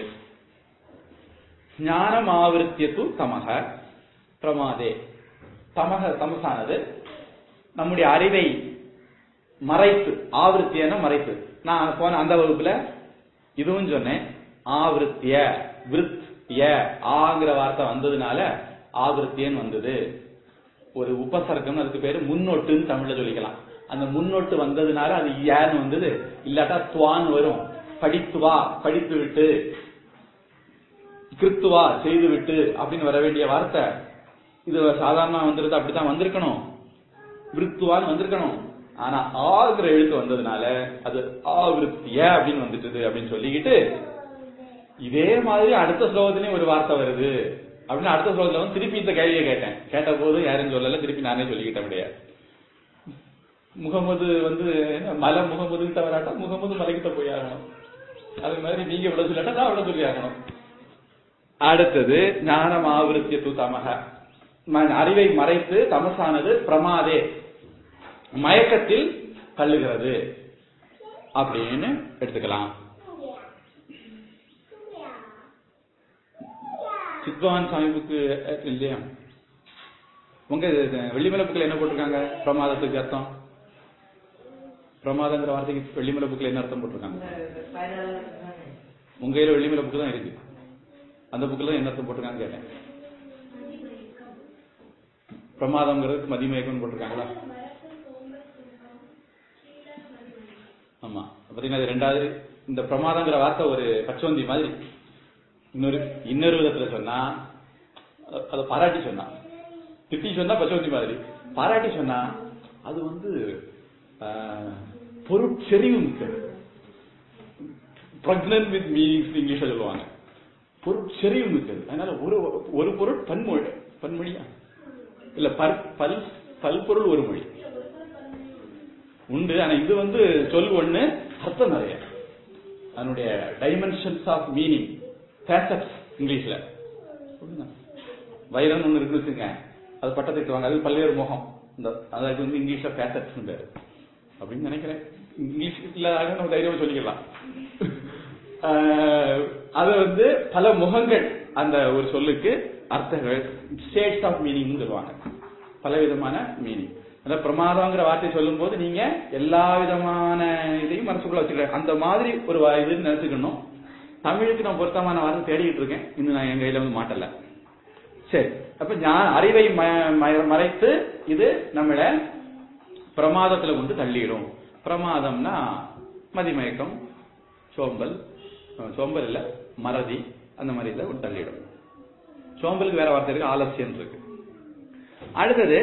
ஞானம் ஆவருத்தியத்து தமக பிரமாதே. தமசானது நம்முடைய அறிவை மறைத்து, ஆவருத்தியன மறைத்து. நான் போன அந்த வகுப்புல இதுவும் சொன்னேன். ஆவருத்திய விருத்திய ஆங்கிற வார்த்தை வந்ததுனால ஆவருத்தியன் வந்தது. ஒரு உபசர்க்கம், அதுக்கு பேரு முன்னொட்டுன்னு தமிழ்ல சொல்லிக்கலாம். அந்த முன்னொட்டு வந்ததுனால அது ஏன்னு வந்தது. இல்லாட்டா துவான் வரும். படித்துவா படித்து விட்டு, கிருத்துவா செய்து விட்டு அப்படின்னு வர வேண்டிய வார்த்தை இது சாதாரண வந்துருது. அப்படித்தான் வந்திருக்கணும், விருத்துவான்னு வந்திருக்கணும். ஆனா ஆகிற எழுத்து வந்ததுனால அது ஆவிருத்திய அப்படின்னு வந்துட்டு அப்படின்னு சொல்லிக்கிட்டு, இதே மாதிரி அடுத்த ஸ்லோகத்திலயும் ஒரு வார்த்தை வருது. அப்படின்னு அடுத்த ஸ்லோகத்துல வந்து திருப்பி இந்த கேள்வியை கேட்ட போது யாரும் சொல்லல, திருப்பி நானே சொல்லிக்கிட்டேன் முடியாது. முகமது வந்து மலை முகமது தவறாட்டா முகமது மலைக்கிட்ட போய் ஆகணும். அது மாதிரி நீங்க இவ்வளவு சொல்லாட்டா நான் இவ்வளவு சொல்லி ஆகணும். அடுத்தது ஞானம் ஆவிருத்திய தூ தமக, அறிவை மறைத்து தமசானது பிரமாதே மயக்கத்தில் தள்ளுகிறது அப்படின்னு எடுத்துக்கலாம். சித்பவான் சாமி புக்கு இல்லையா? உங்க வெள்ளிமலை புக்கில் என்ன போட்டிருக்காங்க பிரமாதத்துக்கு அர்த்தம்? பிரமாதங்கிற வார்த்தைக்கு வெள்ளிமலை புக்கில் என்ன அர்த்தம் போட்டிருக்காங்க? உங்க கையில வெள்ளிமலை புக்கு தான் இருக்கு, அந்த புக்கில் தான் என்ன அர்த்தம் போட்டிருக்காங்க கேட்டேன். பிரமாதம்ங்கிறதுக்கு மதிமயக்கம் போட்டிருக்காங்களா? ஆமா, பாத்தீங்கன்னா இது ரெண்டாவது. இந்த பிரமாதங்கிற வார்த்தை ஒரு பச்சோந்தி மாதிரி. இன்னொரு விதத்துல சொன்னா அதை பாராட்டி சொன்னா, திட்டி சொன்னா பச்சோந்தி மாதிரி, பாராட்டி சொன்னா அது வந்து பொருட்செறிவு மிக்கது. பிரெக்னன்ட் வித் மீனிங்ஸ் இங்கிலீஷ்ல சொல்லுவாங்க. பொருட்செறிவு மிக்கது. அதனால ஒரு பொருள் பன்மொழியா இல்ல பல்பொருள் ஒரு மொழி உண்டு. ஆனா இது வந்து சொல் ஒண்ணு அர்த்தம் நிறைய. அதனுடைய டைமென்ஷன்ஸ் ஆஃப் மீனிங் ஃபேசட்ஸ் இங்கிலீஷ்ல. வைரம் ஒண்ணு இருக்குன்னு வச்சுங்க, அது பட்டத்துக்கு வாங்க, அது பல்வேறு முகம். அதுக்கு வந்து இங்கிலீஷ்ல ஃபேசட்ஸ் அப்படின்னு நினைக்கிறேன். இங்கிலீஷ் இல்லாத நம்ம தைரியமா சொல்லிக்கலாம். அது வந்து பல முகங்கள் அந்த ஒரு சொல்லுக்கு அர்த்தங்கள், ஸ்டேட்ஸ் ஆஃப் மீனிங் சொல்லுவாங்க, பல விதமான மீனிங். அதாவது பிரமாதங்கிற வார்த்தை சொல்லும் போது நீங்க எல்லா விதமான இதையும் மனசுக்குள்ள வச்சுக்க, அந்த மாதிரி ஒரு இதுன்னு நினைச்சுக்கணும். தமிழுக்கு நான் பொருத்தமான வார்த்தை தேடிக்கிட்டு இருக்கேன், இன்னும் நான் என் கையில வந்து மாட்டல. சரி, அப்ப அறிவை மறைத்து இது நம்மள பிரமாதத்துல கொண்டு தள்ளிடும். பிரமாதம்னா மதிமயக்கம், சோம்பல் இல்ல மறதி, அந்த மாதிரி இல்ல கொண்டு தள்ளிடும். சோம்பலுக்கு வேற வார்த்தை இருக்கு, ஆலசியம் இருக்கு. அடுத்தது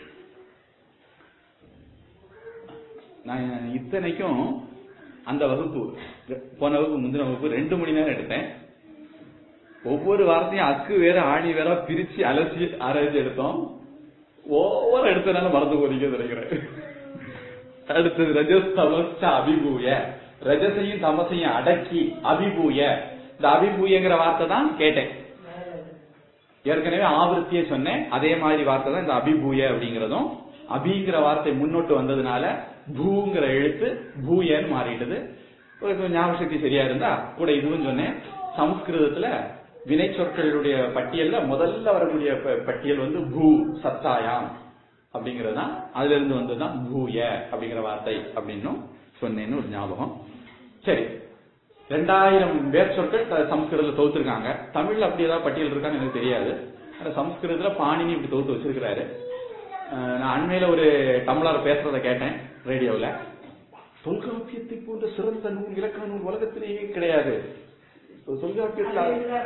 நான் இத்தனைக்கும் அந்த வகுப்பு, போன வகுப்பு முந்தின வகுப்பு 2 மணி நேரம் எடுத்தேன். ஒவ்வொரு வார்த்தையும் அக்கு வேற ஆணி வேற பிரிச்சு அலசி ஆராய்ச்சி எடுத்தோம். ஒவ்வொரு எடுத்தனால மறந்து போறீங்க நினைக்கிறேன். அடுத்தது ரஜஸ் தமஸ் அபிபூய, ரஜசையும் தமசையும் அடக்கி அபிபூய. இந்த அபிபூயங்கிற வார்த்தை தான் கேட்டேன். ஏற்கனவே ஆவருத்தியை சொன்னேன், அதே மாதிரி வார்த்தை தான் இந்த அபிபூய அப்படிங்கறதும். அபிங்கிற வார்த்தை முன்னோட்டு வந்ததுனால பூங்கிற எழுத்து பூயன்னு மாறிடுது. ஞாபக சக்தி சரியா இருந்தா கூட இதுவும் சொன்னேன். சமஸ்கிருதத்துல வினை சொற்களுடைய பட்டியல்ல முதல்ல வரக்கூடிய பட்டியல் வந்து பூ சத்தாயாம் அப்படிங்கிறது தான். அதுல இருந்து வந்ததுதான் பூய அப்படிங்கிற வார்த்தை அப்படின்னும் சொன்னேன்னு ஒரு ஞாபகம். சரி, 2000 வேர் சொற்கள் சமஸ்கிருதத்துல தொகுத்திருக்காங்க. தமிழ்ல அப்படி ஏதாவது பட்டியல் இருக்கான்னு எனக்கு தெரியாது. சமஸ்கிருதத்துல பாணினி இப்படி தொகுத்து வச்சிருக்கிறாரு. நான் அண்மையில ஒரு டம்ளர் பேசுறத கேட்டேன் ரேடியோல. தொல்காப்பியத்தை போன்ற சிறந்த நூல், இலக்கண நூல் உலகத்திலேயே கிடையாது. தொல்காப்பியத்தில்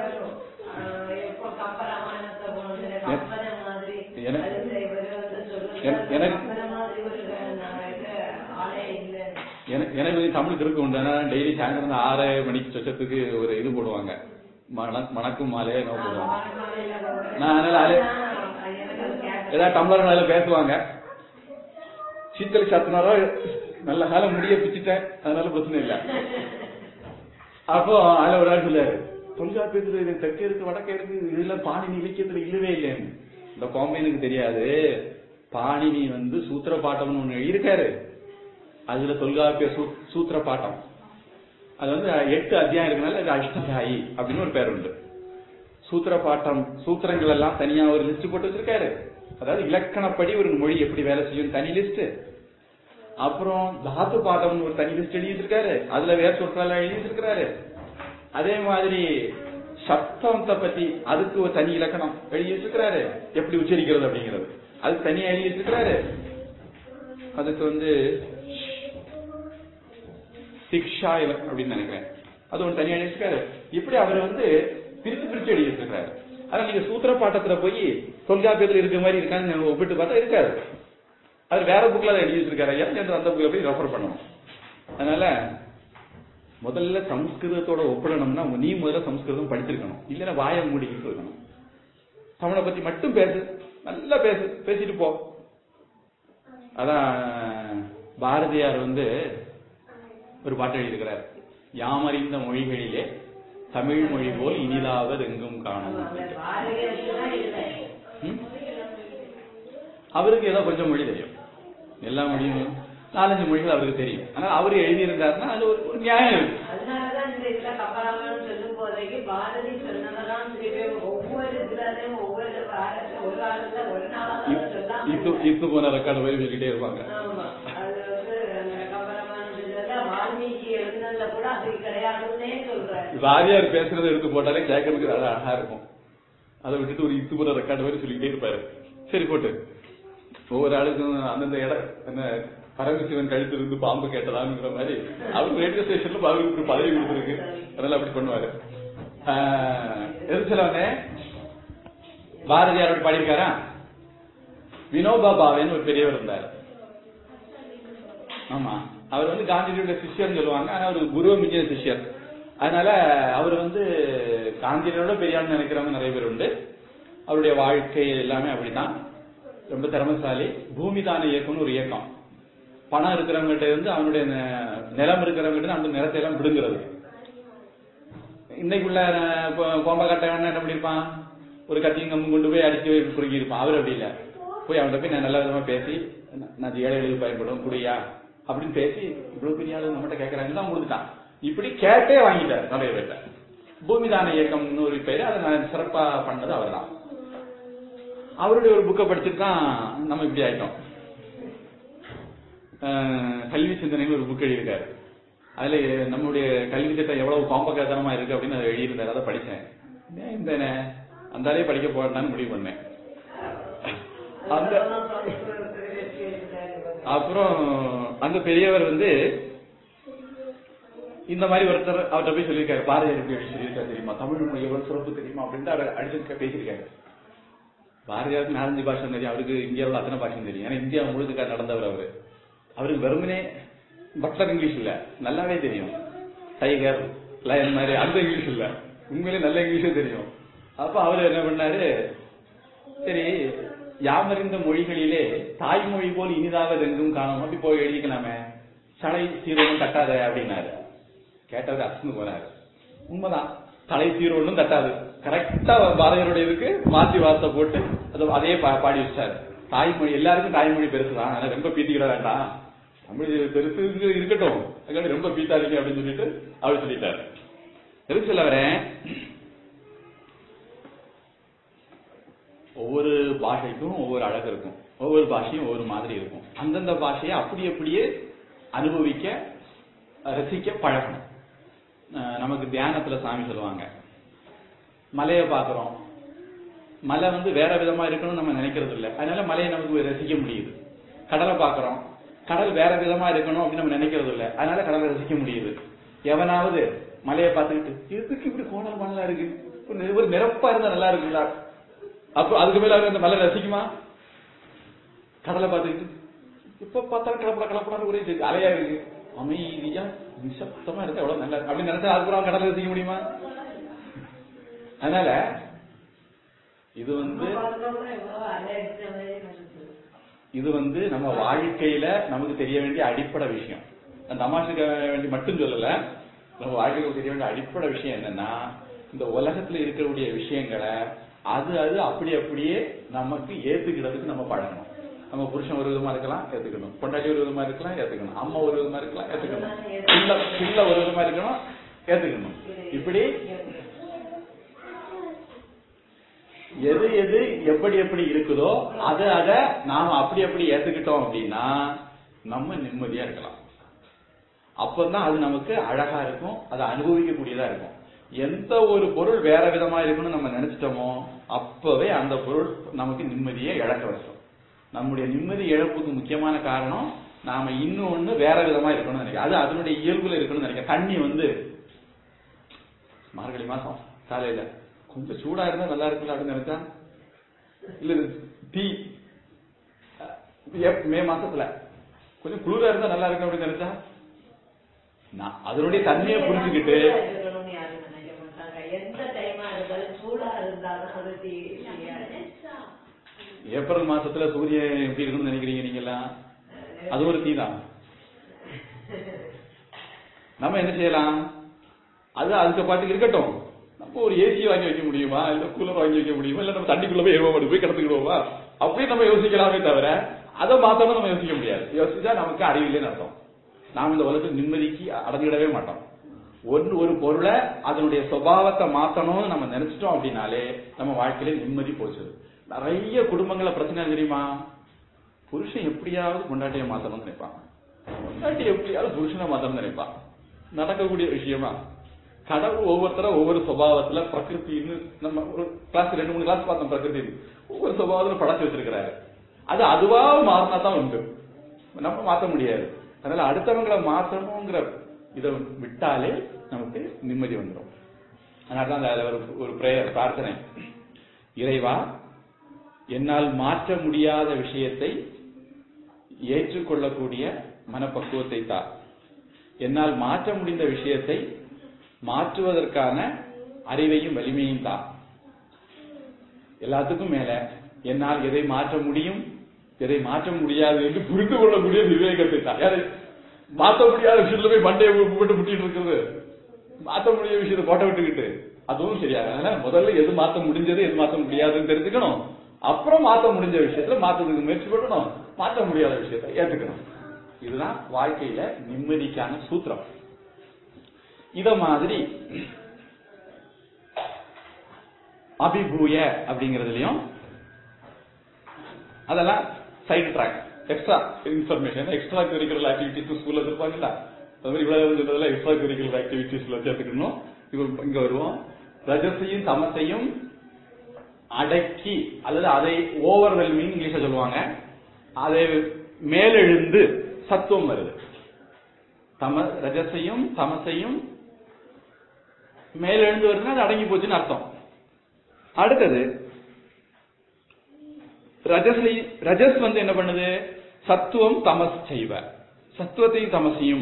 எனக்கு தமிழுக்கு இருக்கு உண்டு. டெய்லி சாயந்தரம் 6 மணிக்கு சொச்சத்துக்கு ஒரு இது போடுவாங்க, மணக்கும் மாலையே நோ போடுவாங்க. நான் அதனால ஏதாவது டம்ளர் பேசுவாங்க. சீத்தல் சாத்தினாரோ நல்ல காலம் முடிய பிச்சுட்டேன், அதனால பிரச்சனை இல்லை. அப்போ அதுல ஒரு ஆள் சொல்லாரு, தொல்காப்பியத்துல இது தெற்கே இருக்கு வடக்கே இருக்கு, இதுல பாணினி இலக்கியத்துல இல்லவே இல்லைன்னு. இந்த கோம்பைனுக்கு தெரியாது. பாணினி வந்து சூத்திர பாட்டம்னு ஒண்ணு எழுதியிருக்காரு. அதுல தொல்காப்பிய சூத்திர பாட்டம், அது வந்து 8 அத்தியாயம் இருக்கனால அது அஷ்டகாயி அப்படின்னு ஒரு பேர் உண்டு. சூத்திர பாட்டம், சூத்திரங்கள் எல்லாம் தனியா ஒரு லிஸ்ட் போட்டு வச்சிருக்காரு. அதாவது இலக்கணப்படி ஒரு மொழி எப்படி வேலை செய்யும் தனி லிஸ்ட். அப்புறம் தாத்து பாட்டம்னு ஒரு தனி லிஸ்ட் எழுதி வச்சிருக்காரு. அதுல வேற சொற்கள் எழுதி வச்சிருக்காரு. அதே மாதிரி சப்தத்தை பத்தி அதுக்கு ஒரு தனி இலக்கணம் எழுதி வச்சிருக்காரு, எப்படி உச்சரிக்கிறது அப்படிங்கிறது அதுக்கு தனியா எழுதி வச்சிருக்காரு. அதுக்கு வந்து சிக்ஷா அப்படின்னு நினைக்கிறேன், அது ஒன்று தனியா எழுதி வச்சிருக்காரு. இப்படி அவர் வந்து பிரிச்சு எழுதி வச்சிருக்காரு. ஆனா நீங்க சூத்திர பாட்டத்துல போய் தொல்காப்பியத்துல இருக்கிற மாதிரி இருக்கான்னு ஒப்பிட்டு பார்த்தா இருக்காது. அது வேற புக்ல தான் எழுதி வச்சிருக்காரு ஐயா, அந்த புக்ல போய் ரெஃபர் பண்ணணும். அதனால முதல்ல சம்ஸ்கிருதத்தோட ஒப்பிடணும்னா நீ முதல்ல சம்ஸ்கிருதம் படிச்சிருக்கணும், இல்லைன்னா வாயை மூடிக்கிட்டு இருக்கணும். தமிழை பத்தி மட்டும் பேசு, நல்லா பேசு, பேசிட்டு போ. அதான் பாரதியார் ஒரு பாட்டு எழுதியிருக்கிறார், யாமறிந்த மொழிகளிலே தமிழ் மொழி போல் இனிதாவது எங்கும் காணும். அவருக்கு ஏதோ கொஞ்சம் மொழி தெரியும், எல்லா மொழியும் 4-5 மொழிகள் அவருக்கு தெரியும். ஆனா அவரு எழுதியிருந்தாருன்னா அது ஒரு நியாயம் இருக்கு. இத்து போன ரெக்கார்டு போய் சொல்லிக்கிட்டே இருப்பாங்க. வாரியார் பேசுறதை எடுத்து போட்டாலே கேட்கறதுக்கு அழகா இருக்கும். அதை விட்டுட்டு ஒரு இத்து போன ரெக்கார்டு வரை சொல்லிக்கிட்டே இருப்பாரு. சரி போட்டு ஒவ்வொரு ஆளுக்கும் அந்தந்த இடம் என்ன பரமசிவன் கழுத்து இருந்து பாம்பு கேட்டதாங்கிற மாதிரி அவருக்கு ரேடியோ ஸ்டேஷன்ல அவருக்கு பதவி கொடுத்துருக்கு. அதெல்லாம் அப்படி பண்ணுவாரு. எது சொல்லுவாங்க, பாரதியாரோட பாடியிருக்காரா, வினோபா பாவேன்னு ஒரு பெரியவர் இருந்தார். ஆமா, அவர் காந்திஜியோட சிஷ்யர்னு சொல்லுவாங்க. ஆனா அவர் குருவ மிஞ்சிய சிஷ்யர். அதனால அவர் காந்திஜியோட பெரியான்னு நினைக்கிறவங்க நிறைய பேர் உண்டு. அவருடைய வாழ்க்கை எல்லாமே அப்படித்தான். ரொம்ப திறமைசாலி. பூமிதான இயக்கம்னு ஒரு இயக்கம். பணம் இருக்கிறவங்கிட்ட இருந்து அவனுடைய நிலம் இருக்கிறவங்கிட்ட அந்த நிலத்தை எல்லாம் விடுங்கிறது. இன்னைக்குள்ள கோம்ப கட்டவன் என்ன பண்ணிருப்பான், ஒரு கத்தியும் கம்பும் கொண்டு போய் அடிச்சு குறுக்கி இருப்பான். அவர் அப்படி இல்லை, போய் அவன்கிட்ட போய் நான் நல்ல விதமா பேசி, நான் ஏழைகளுக்கு பயன்படும் குடியா அப்படின்னு பேசி, இவ்வளவு பெரிய ஆளு நம்மகிட்ட கேட்கறாங்க தான் கொடுத்துட்டான். இப்படி கேட்டே வாங்கிட்டார் நிறைய பேர்ட்ட. பூமிதான இயக்கம்னு ஒரு பேரு, அதை நான் சிறப்பா பண்ணது அவர் தான். அவருடைய ஒரு புக்கை படிச்சுட்டு தான் நம்ம இப்படி ஆயிட்டோம். கல்வி சிந்தனைன்னு ஒரு புக் எழுதியிருக்காரு. அதுல நம்முடைய கல்வி திட்டம் எவ்வளவு காம்பகத்தனமா இருக்கு அப்படின்னு அதை எழுதியிருந்தாரு. அதை படிச்சேன். இந்த அந்தாலே படிக்க போறேன்னு முடிவு பண்ணேன். அப்புறம் அந்த பெரியவர் இந்த மாதிரி ஒருத்தர் அவர்கிட்ட போய் சொல்லியிருக்காரு, பாரதியார் எப்படி சொல்லியிருக்காரு தெரியுமா, தமிழ் மொழி எவ்வளவு சிறப்பு தெரியுமா அப்படின்ட்டு அவர் அடிச்சு பேசியிருக்காரு. பாரதியாருக்கு 4-5 பாஷை தெரியும், அவருக்கு இந்தியாவில் அத்தனை பாஷை தெரியும். ஏன்னா இந்தியா முழுக்க நடந்தவர் அவரு. அவருக்கு வெறுமனே பட்லர் இங்கிலீஷ் இல்ல, நல்லாவே தெரியும். டைகர் லயன் மாதிரி அந்த இங்கிலீஷ் இல்ல, உண்மையிலே நல்ல இங்கிலீஷே தெரியும். அப்ப அவரு என்ன பண்ணாரு, சரி யாமறிந்த மொழிகளிலே தாய்மொழி போல் இனிதாக எங்கும் காணும், அப்படி போய் எழுதிக்கலாமே, தலை சீரோனும் தட்டாத அப்படின்னாரு. கேட்டது அசுந்து போனாரு. உண்மைதான், தலை சீரோனும் தட்டாது. கரெக்டா பாரதியாருடைய இதுக்கு மாற்றி வார்த்தை போட்டு அதே பாடி வச்சாரு. தாய்மொழி எல்லாருக்கும் தாய்மொழி பெருசுதான், அதனால ரொம்ப பீத்திக்கிட வேண்டாம், தமிழ் பெருசு இருக்கட்டும், அதுக்காண்டி ரொம்ப பீத்தாதீங்க அப்படின்னு சொல்லிட்டு அவர் சொல்லிட்டாரு. எதுக்கு சொல்ல வரேன், ஒவ்வொரு பாஷைக்கும் ஒவ்வொரு அழகு இருக்கும், ஒவ்வொரு பாஷையும் ஒவ்வொரு மாதிரி இருக்கும். அந்தந்த பாஷையை அப்படியே அனுபவிக்க ரசிக்க பழகணும். நமக்கு தியானத்துல சாமி சொல்லுவாங்க, மலையை பாக்குறோம், மலை வேற விதமா இருக்கணும்னு நம்ம நினைக்கிறது இல்லை, அதனால மலையை நமக்கு ரசிக்க முடியுது. கடலை பாக்குறோம், கடல் வேற விதமா இருக்கணும் அப்படின்னு நம்ம நினைக்கிறது இல்லை, அதனால கடலை ரசிக்க முடியுது. எவனாவது மலையை பார்த்துக்கிட்டு எதுக்கு இப்படி கோணல் மணலா இருக்கு, ஒரு நிரப்பா இருந்தா நல்லா இருக்குல்ல, அப்போ அதுக்கு மேல அந்த மலை ரசிக்குமா? கடலை பார்த்துக்கிட்டு இப்ப பார்த்தாலும் கலப்படாத ஒரே அலையா இருக்கு, அமைதியா நிசப்தமா இருந்தா எவ்வளவு நல்லா இருக்கு அப்படின்னு நினைச்சா அதுக்கப்புறம் கடலை ரசிக்க முடியுமா? அதனால இது நம்ம வாழ்க்கையில நமக்கு தெரிய வேண்டிய அடிப்படை விஷயம். அந்த தமாஷுக்கு வேண்டி மட்டும் சொல்லல, நம்ம வாழ்க்கையில தெரிய வேண்டிய அடிப்படை விஷயம் என்னன்னா, இந்த உலகத்துல இருக்கக்கூடிய விஷயங்களை அது அப்படியே நமக்கு ஏத்துக்கிறதுக்கு நம்ம பழகணும். நம்ம புருஷன் ஒரு விதமா இருக்கலாம், ஏத்துக்கணும். பொண்டாட்டி ஒரு விதமா இருக்கலாம், ஏத்துக்கணும். அம்மா ஒரு விதமா இருக்கலாம், ஏத்துக்கணும். பிள்ளை ஒரு விதமா இருக்கணும், ஏத்துக்கணும். இப்படி எது எப்படி இருக்குதோ அதை நாம அப்படி ஏத்துக்கிட்டோம் அப்படின்னா நம்ம நிம்மதியா இருக்கலாம். அப்பதான் அது நமக்கு அழகா இருக்கும், அதை அனுபவிக்கக்கூடியதா இருக்கும். எந்த ஒரு பொருள் வேற விதமா இருக்கணும்னு நம்ம நினைச்சிட்டோமோ அப்பவே அந்த பொருள் நமக்கு நிம்மதியை இழக்க வச்சோம். நம்முடைய நிம்மதி இழப்புக்கு முக்கியமான காரணம் நாம இன்னொன்னு வேற விதமா இருக்கணும்னு நினைக்கிறோம். அது அதனுடைய இயல்புல இருக்கணும்னு நினைக்கிறேன். தண்ணி மார்கழி மாசம் காலையில கொஞ்சம் சூடா இருந்தா நல்லா இருக்குல்ல அப்படின்னு நினைச்சா, இல்ல டீ மே மாசத்துல கொஞ்சம் குளிரா இருந்தா நல்லா இருக்கும் அப்படின்னு நினைச்சா, அதனுடைய தன்மையை புரிஞ்சுக்கிட்டு ஏப்ரல் மாசத்துல சூரியன் எப்படி இருக்குன்னு நினைக்கிறீங்க நீங்களா? அது ஒரு தீ தான். நம்ம என்ன செய்யலாம்? அது அதுக்கு பாட்டுக்கு இருக்கட்டும். நம்ம ஒரு ஏசி வாங்கி வைக்க முடியுமா, இல்ல கூலர் வாங்கி வைக்க முடியுமா, இல்ல நம்ம தண்ணிக்குள்ள போய் ஏவோடு போய் கிடந்துக்கிடுவோமா, அப்படியே நம்ம யோசிக்கலாமே தவிர அதை மாத்தணும் நம்ம யோசிக்க முடியாது. யோசிச்சா நமக்கு அறிவில்லைன்னு அர்த்தம். நாம் இந்த உலகத்துக்கு நிம்மதிக்கு அடைஞ்சிடவே மாட்டோம். ஒரு பொருளை அதனுடைய சுபாவத்தை மாத்தணும்னு நம்ம நினைச்சிட்டோம் அப்படின்னாலே நம்ம வாழ்க்கையில நிம்மதி போச்சு. நிறைய குடும்பங்கள பிரச்சனை தெரியுமா? புருஷன் எப்படியாவது பொண்டாட்டியை மாத்தணும்னு நினைப்பாங்க, பொண்டாட்டி எப்படியாவது புருஷனை மாத்தணும்னு நினைப்பான். நடக்கக்கூடிய விஷயமா? கடவுள் ஒவ்வொருத்தர ஒவ்வொரு சுபாவத்துல பிரகிருத்தின்னு நம்ம ஒரு கிளாஸ் 2-3 கிளாஸ் பார்த்தோம். பிரகிருதி ஒவ்வொரு சுபாவத்துல படைச்சு வச்சிருக்கிறாரு. அது அதுவா மாறினா தான் உண்டு, நம்ம மாத்த முடியாது. அதனால அடுத்தவங்களை மாற்றணுங்கிற இதை விட்டாலே நமக்கு நிம்மதி வந்துடும். அதனாலதான் ஒரு பிரேயர் பிரார்த்தனை, இறைவா என்னால் மாற்ற முடியாத விஷயத்தை ஏற்றுக்கொள்ளக்கூடிய மனப்பக்குவத்தை தா, என்னால் மாற்ற முடிந்த விஷயத்தை மாற்றுவதற்கான அறிவையும் வலிமையும் தா, எல்லாத்துக்கும் மேல என்னால் எதை மாற்ற முடியும் எதை மாற்ற முடியாது என்று புரிந்து கொள்ளக்கூடிய விவேகத்தை தான். யாரு மாற்ற முடியாத விஷயத்துல போய் மண்டையை போட்டு முட்டிட்டு இருக்கிறது, மாற்ற முடியாத விஷயத்தை கோட்டை விட்டுக்கிட்டு அதுவும் சரியாக. அதனால முதல்ல எது மாற்ற முடிஞ்சது எது மாற்ற முடியாதுன்னு தெரிஞ்சுக்கணும். அப்புறம் மாற்ற முடிஞ்ச விஷயத்துல மாற்றத்துக்கு முயற்சி பண்ணணும், மாற்ற முடியாத விஷயத்தை ஏற்றுக்கணும். இதுதான் வாழ்க்கையில நிம்மதிக்கான சூத்திரம். இத மாதிரி அபிபூய அப்படிங்கறதுலயும் அதெல்லாம் side track, extra information, extra curricular activities ஸ்கூல்ல இருப்பாங்கல்ல, அது மாதிரி இவ்வளவு சொல்றதுல எக்ஸ்ட்ரா கரிக்குலர் ஆக்டிவிட்டிஸ்ல சேர்த்துக்கணும். இங்க வருவோம். ரஜசையும் தமசையும் அடக்கி அல்லது அதை ஓவர்வெல்மிங் இங்கிலீஷ்ல சொல்லுவாங்க, அதை மேலெழுந்து சத்துவம் வருது. ரஜசையும் தமசையும் மேலெழுந்து வருதுன்னா அது அடங்கி போச்சுன்னு அர்த்தம். அடுத்தது ரஜஸ் வந்து என்ன பண்ணுது? சத்துவம் தமஸ் செய்வ, சத்துவத்தையும் தமசையும்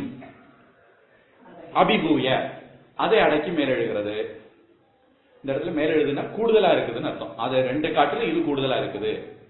அபிபூய அதை அடக்கி மேலெழுகிறது. இந்த இடத்துல மேலெழுதுனா கூடுதலா இருக்குதுன்னு அர்த்தம். அது ரெண்டு காட்டுல இது கூடுதலா இருக்குது.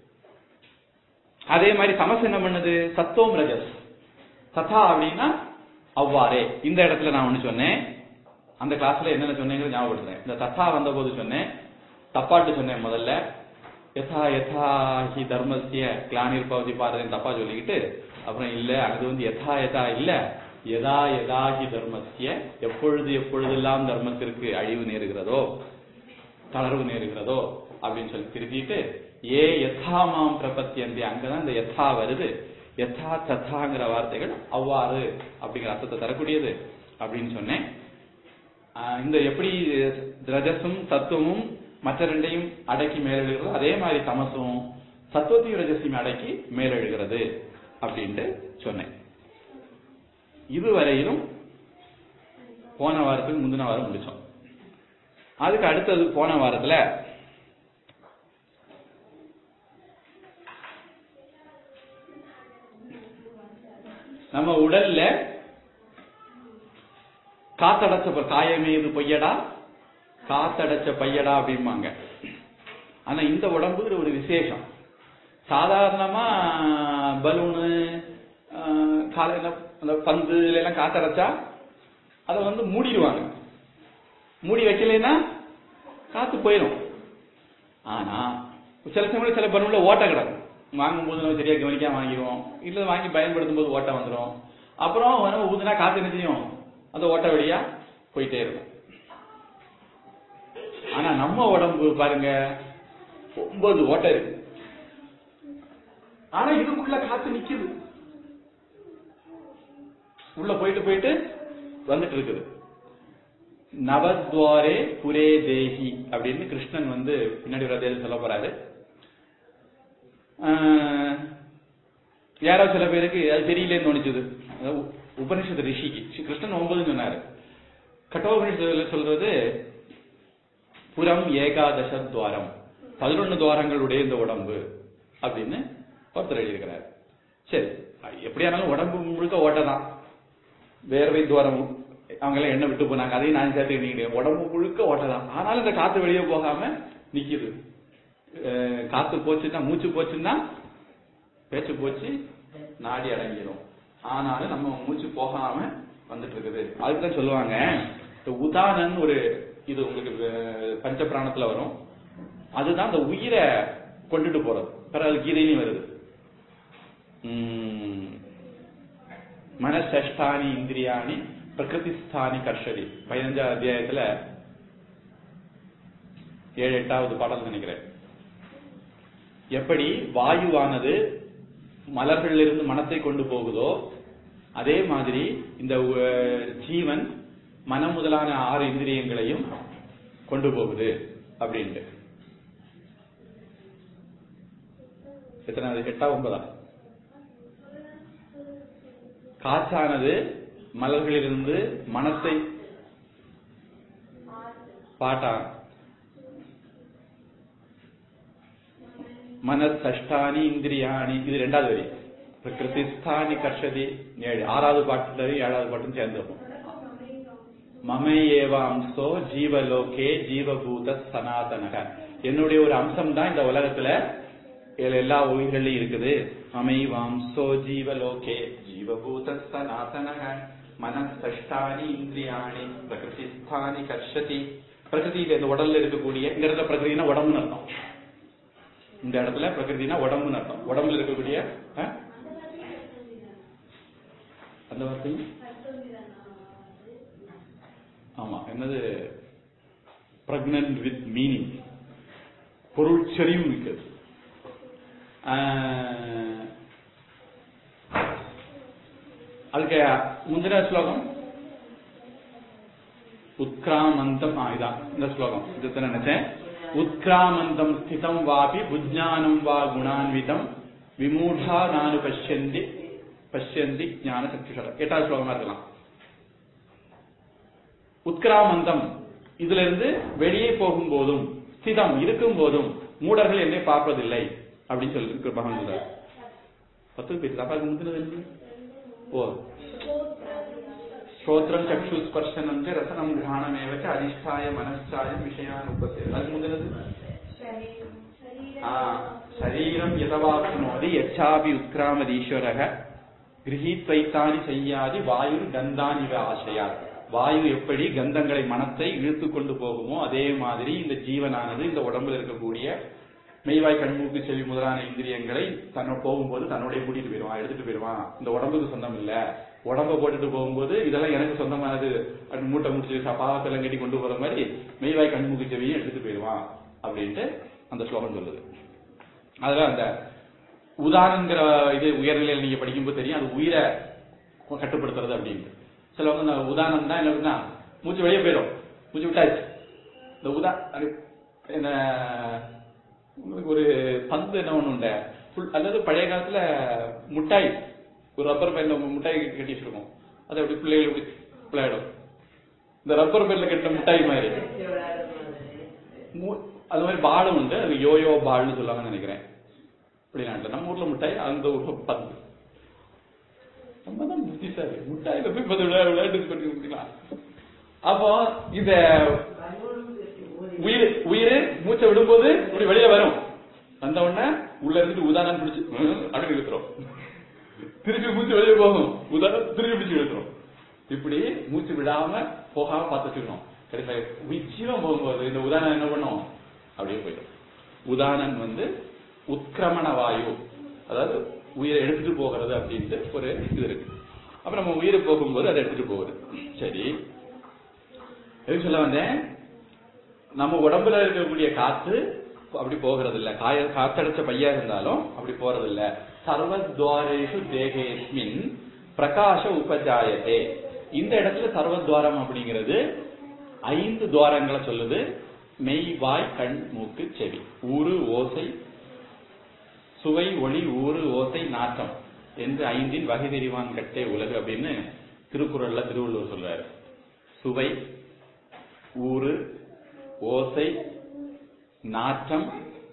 அதே மாதிரி தமஸ் என்ன பண்ணுது? சத்துவம் ரஜஸ் ததா அப்படின்னா அவ்வாறே. இந்த இடத்துல நான் ஒண்ணு சொன்னேன், அந்த கிளாஸ்ல என்னென்ன சொன்னேங்கிற ஞாபகப்படுத்துறேன். இந்த ததா வந்த போது சொன்னேன், தப்பாட்டு சொன்னேன். முதல்ல யதா யதா ஹி தர்மஸ்ய கிளானிர் பவதி பாரதின்னு தப்பா சொல்லிக்கிட்டு, அப்புறம் இல்ல அது வந்து யதா யதா இல்ல யதா யதா ஹி தர்மஸ்ய, எப்பொழுது எப்பொழுதெல்லாம் தர்மத்திற்கு அழிவு நேருகிறதோ தளர்வு நேருகிறதோ அப்படின்னு சொல்லி திருப்பிட்டு, ஏ யதா மாம் பிரபத்தியந்தி, அங்கதான் இந்த யதா வருது. யதா ததாங்கிற வார்த்தைகள் அவ்வாறு அப்படிங்கிற அர்த்தத்தை தரக்கூடியது அப்படின்னு சொன்னேன். இந்த எப்படி ரஜசும் சத்துவமும் மற்ற ரெண்டையும் அடக்கி மேலெழுகிறதோ அதே மாதிரி தமசும் சத்துவத்தையும் ரஜசையும் அடக்கி மேலெழுகிறது அப்படின்ட்டு சொன்னேன். இதுவரையிலும் போன வாரத்துக்கு முந்தின வாரம் முடிச்சோம். அதுக்கு அடுத்தது போன வாரத்துல நம்ம உடல்ல காத்தடைச்ச காயமேது பொய்யடா காத்தடைச்ச பையடா அப்படிம்பாங்க. ஆனா இந்த உடம்பு ஒரு விசேஷம். சாதாரணமா பலூனு காலையில அந்த பந்து எல்லாம் காத்தடைச்சா அதை வந்து மூடிடுவாங்க, மூடி வைக்கலைன்னா காத்து போயிடும். ஆனா சில சமயம் சில பலூன்ல ஓட்ட கிடக்கும், வாங்கும் போது நம்ம சரியா கவனிக்காம வாங்கிடுவோம், இல்ல வாங்கி பயன்படுத்தும் போது ஓட்ட வந்துடும். அப்புறம் நம்ம ஊதுனா காத்து என்ன செய்யும்? அந்த ஓட்ட வழியா போயிட்டே இருக்கும். ஆனா நம்ம உடம்பு பாருங்க 9 ஓட்டை இருக்கு, ஆனா இதுக்குள்ள காத்து நிக்குது, உள்ள போயிட்டு போயிட்டு வந்துட்டு இருக்குது. நவத்வாரே புரே தேஹி அப்படின்னு கிருஷ்ணன் வந்து பின்னாடி ஒரு சொல்ல போறாரு. யாரோ சில பேருக்கு அது தெரியலேன்னு தோணிச்சது. உபனிஷத்து ரிஷிக்கு கிருஷ்ணன் 9 சொன்னாரு. கட்டோபனிஷத்துல சொல்றது புறம் ஏகாதச துவாரம், 11 துவாரங்களுடைய இந்த உடம்பு அப்படின்னு ஒருத்தர் எழுதியிருக்கிறார். சரி, எப்படியானாலும் உடம்பு முழுக்க ஓட்டதான், வேர்வை துவாரம் அவங்க எல்லாம் எண்ணெய் விட்டு போனாங்க, அதையும் நான் சேர்த்துக்கிட்டேன். உடம்பு முழுக்க ஓட்டலாம், ஆனாலும் இந்த காத்து வெளியே போகாம நிக்குது. காத்து போச்சுன்னா, மூச்சு போச்சுன்னா பேச்சு போச்சு, நாடி அடங்கிடும். ஆனாலும் நம்ம மூச்சு போகாம வந்துட்டு இருக்குது. அதுக்குதான் சொல்லுவாங்க உதானன் ஒரு இது உங்களுக்கு பஞ்ச பிராணத்துல வரும். அதுதான் அந்த உயிரை கொண்டுட்டு போறது. பிறகு கீதையிலையும் வருது. மனசஷ்டானி இந்திரியாணி பிரகிருதிஸ்தானி கர்ஷதி 15ஆம் அத்தியாயத்துல 7-8வது பாடல் நினைக்கிறேன். எப்படி வாயுவானது மலர்களிலிருந்து மனத்தை கொண்டு போகுதோ அதே மாதிரி இந்த ஜீவன் மனம் முதலான 6 இந்திரியங்களையும் கொண்டு போகுது அப்படின்ட்டு. எத்தனாவது? 8ஆ 9ஆ? காற்றானது மலர்களிலிருந்து மனத்தை பாட்டா மனசஷ்டானி இந்திரியாணி, இது 2வது வரி. பிரகிருதிஸ்தானி கர்ஷதி 7. 6வது பாட்டுல 7வது பாட்டும் சேர்ந்துருக்கும். மமையேவ அம்சோ ஜீவலோகே ஜீவபூத சனாதனக, என்னுடைய ஒரு அம்சம் தான் இந்த உலகத்துல எல்லா உயிர்களையும் இருக்குது. மமைவாம்சோ ஜீவலோகே ஜீவபூத சனாதனக மனசஷ்டானி இந்திரியாணி பிரகிருதிஸ்தானி கர்ஷதி. பிரகிருதியில இந்த உடல்ல இருக்கக்கூடிய, இந்த இடத்துல பிரகிருதினா உடம்புன்னு அர்த்தம். இந்த இடத்துல பிரகிருதினா உடம்புன்னு அர்த்தம். உடம்புல இருக்கக்கூடிய அந்த வார்த்தை ஆமா என்னது, பிரெக்னன்ட் வித் மீனிங், பொருட்செறிவும் இருக்கிறது. அதுக்கு முந்தின ஸ்லோகம் உத்கிராமந்தம். இதான் இந்த ஸ்லோகம். இது நினைச்சேன். உத்கிராமந்தம் ஸ்திதம் வாபி புஜ்ஞானம் வா குணான்விதம் விமூடா நானு பஷ்யந்தி பஷ்யந்தி ஞான சக்திஷர. 8வது ஸ்லோகமா இருக்கலாம். உத்கிராமந்தம், இதுல இருந்து வெளியே போகும் போதும் ஸ்திதம் இருக்கும் போதும் மூடர்கள் என்னை பார்ப்பதில்லை அப்படின்னு சொல்லி பகவான் சொல்றார். 10 பேர் தப்பாக முந்தினது. ஓ ஸ்ரோத்ரம் சக்ஷு ஸ்பர்ஷனம் ரசனம் கிரகணமேவச்ச அதிஷ்டாய மனச்சாயம் விஷயான் உபத்தே. அது முந்தினது சரீரம் யதவாப்னோதி யச்சாபி உத்கிராமதீஸ்வரக கிரஹீத்வைத்தானி செய்யாதி வாயு கந்தானிவ ஆசையா. வாயு எப்படி கந்தங்களை மனத்தை இழுத்து கொண்டு போகுமோ அதே மாதிரி இந்த ஜீவனானது இந்த உடம்புல இருக்கக்கூடிய மெய்வாய் கண்மூக்கு செவி முதலான இந்திரியங்களை தன்னோட போகும்போது தன்னுடைய கூட்டிட்டு போயிடுவான், எடுத்துட்டு போயிடுவான். இந்த உடம்புக்கு சொந்தம் இல்ல, உடம்ப போட்டுட்டு போகும்போது இதெல்லாம் எனக்கு சொந்தமானது மூட்டை முடிச்சு பாவத்தெல்லாம் கட்டி கொண்டு போற மாதிரி மெய்வாய் கண்மூக்கு செவியும் எடுத்துட்டு போயிடுவான் அப்படின்ட்டு அந்த ஸ்லோகம் சொல்லுது. அதுல அந்த உதாரணங்கிற இது உயர்நிலையில் நீங்க படிக்கும்போது தெரியும், அது உயிரை கட்டுப்படுத்துறது அப்படின்ட்டு. சிலவங்க உதாரணம் தான் என்ன, மூச்சு வெளியே போயிடும், மூச்சு விட்டாச்சு. இந்த என்ன உங்களுக்கு ஒரு பந்து என்ன ஒண்ணு உண்ட, அல்லது பழைய காலத்துல முட்டாய், ஒரு ரப்பர் பேண்ட்ல முட்டாய் கட்டி வச்சிருக்கோம், அதை அப்படி பிள்ளைகள் இப்படி விளையாடும். இந்த ரப்பர் பேண்ட்ல கட்டின முட்டாய் மாதிரி அது மாதிரி பாலும் உண்டு. அது யோயோ பால்னு சொல்லுவாங்கன்னு நினைக்கிறேன் வெளிநாட்டுல. நம்ம ஊர்ல முட்டாய், அந்த ஊர்ல பந்து. நம்ம தான் புத்திசாலி, முட்டாயில போய் பந்து விளையாட்டு பண்ணி முடிக்கலாம். அப்போ இந்த உயிர் மூச்சை விடும்போது இப்படி வெளியே வரும். வந்த உடனே உள்ள இருந்துட்டு உதாரணம் பிடிச்சு அப்படி இழுத்துரும், திருப்பி மூச்சு வெளியே போகும், உதாரணம் திருப்பி பிடிச்சு இழுத்துரும். இப்படி மூச்சு விடாம போகாம பார்த்துக்கணும். ஜீவம் போகும்போது இந்த உதாரணம் என்ன பண்ணும், அப்படியே போயிடும். உதாரணம் உத்கிரமண வாயு, அதாவது உயிரை எடுத்துட்டு போகிறது அப்படின்ட்டு ஒரு இது இருக்கு. அப்ப நம்ம உயிரை போகும்போது அதை எடுத்துட்டு போகுது. சரி, எதுக்கு சொல்ல வந்தேன், நம்ம உடம்புல இருக்கக்கூடிய காற்று அப்படி போகிறது இல்ல. காத்தடைச்ச பையா இருந்தாலும் அப்படி போறது இல்ல. சர்வத்வாரேஷு தேகேஸ்மின் பிரகாச உபஜாயதே. இந்த இடத்துல சர்வத்வாரம் அப்படிங்கிறது 5 துவாரங்களை சொல்லுது. மெய், வாய், கண், மூக்கு, செவி, ஊறு, ஓசை, சுவை, ஒளி, ஊறு, ஓசை, நாற்றம் என்று 5 வகை தெரிவான் கட்டே உலகு அப்படின்னு திருக்குறள்ல திருவள்ளுவர் சொல்றாரு. சுவை, ஊறு, ஓசை, நாற்றம்,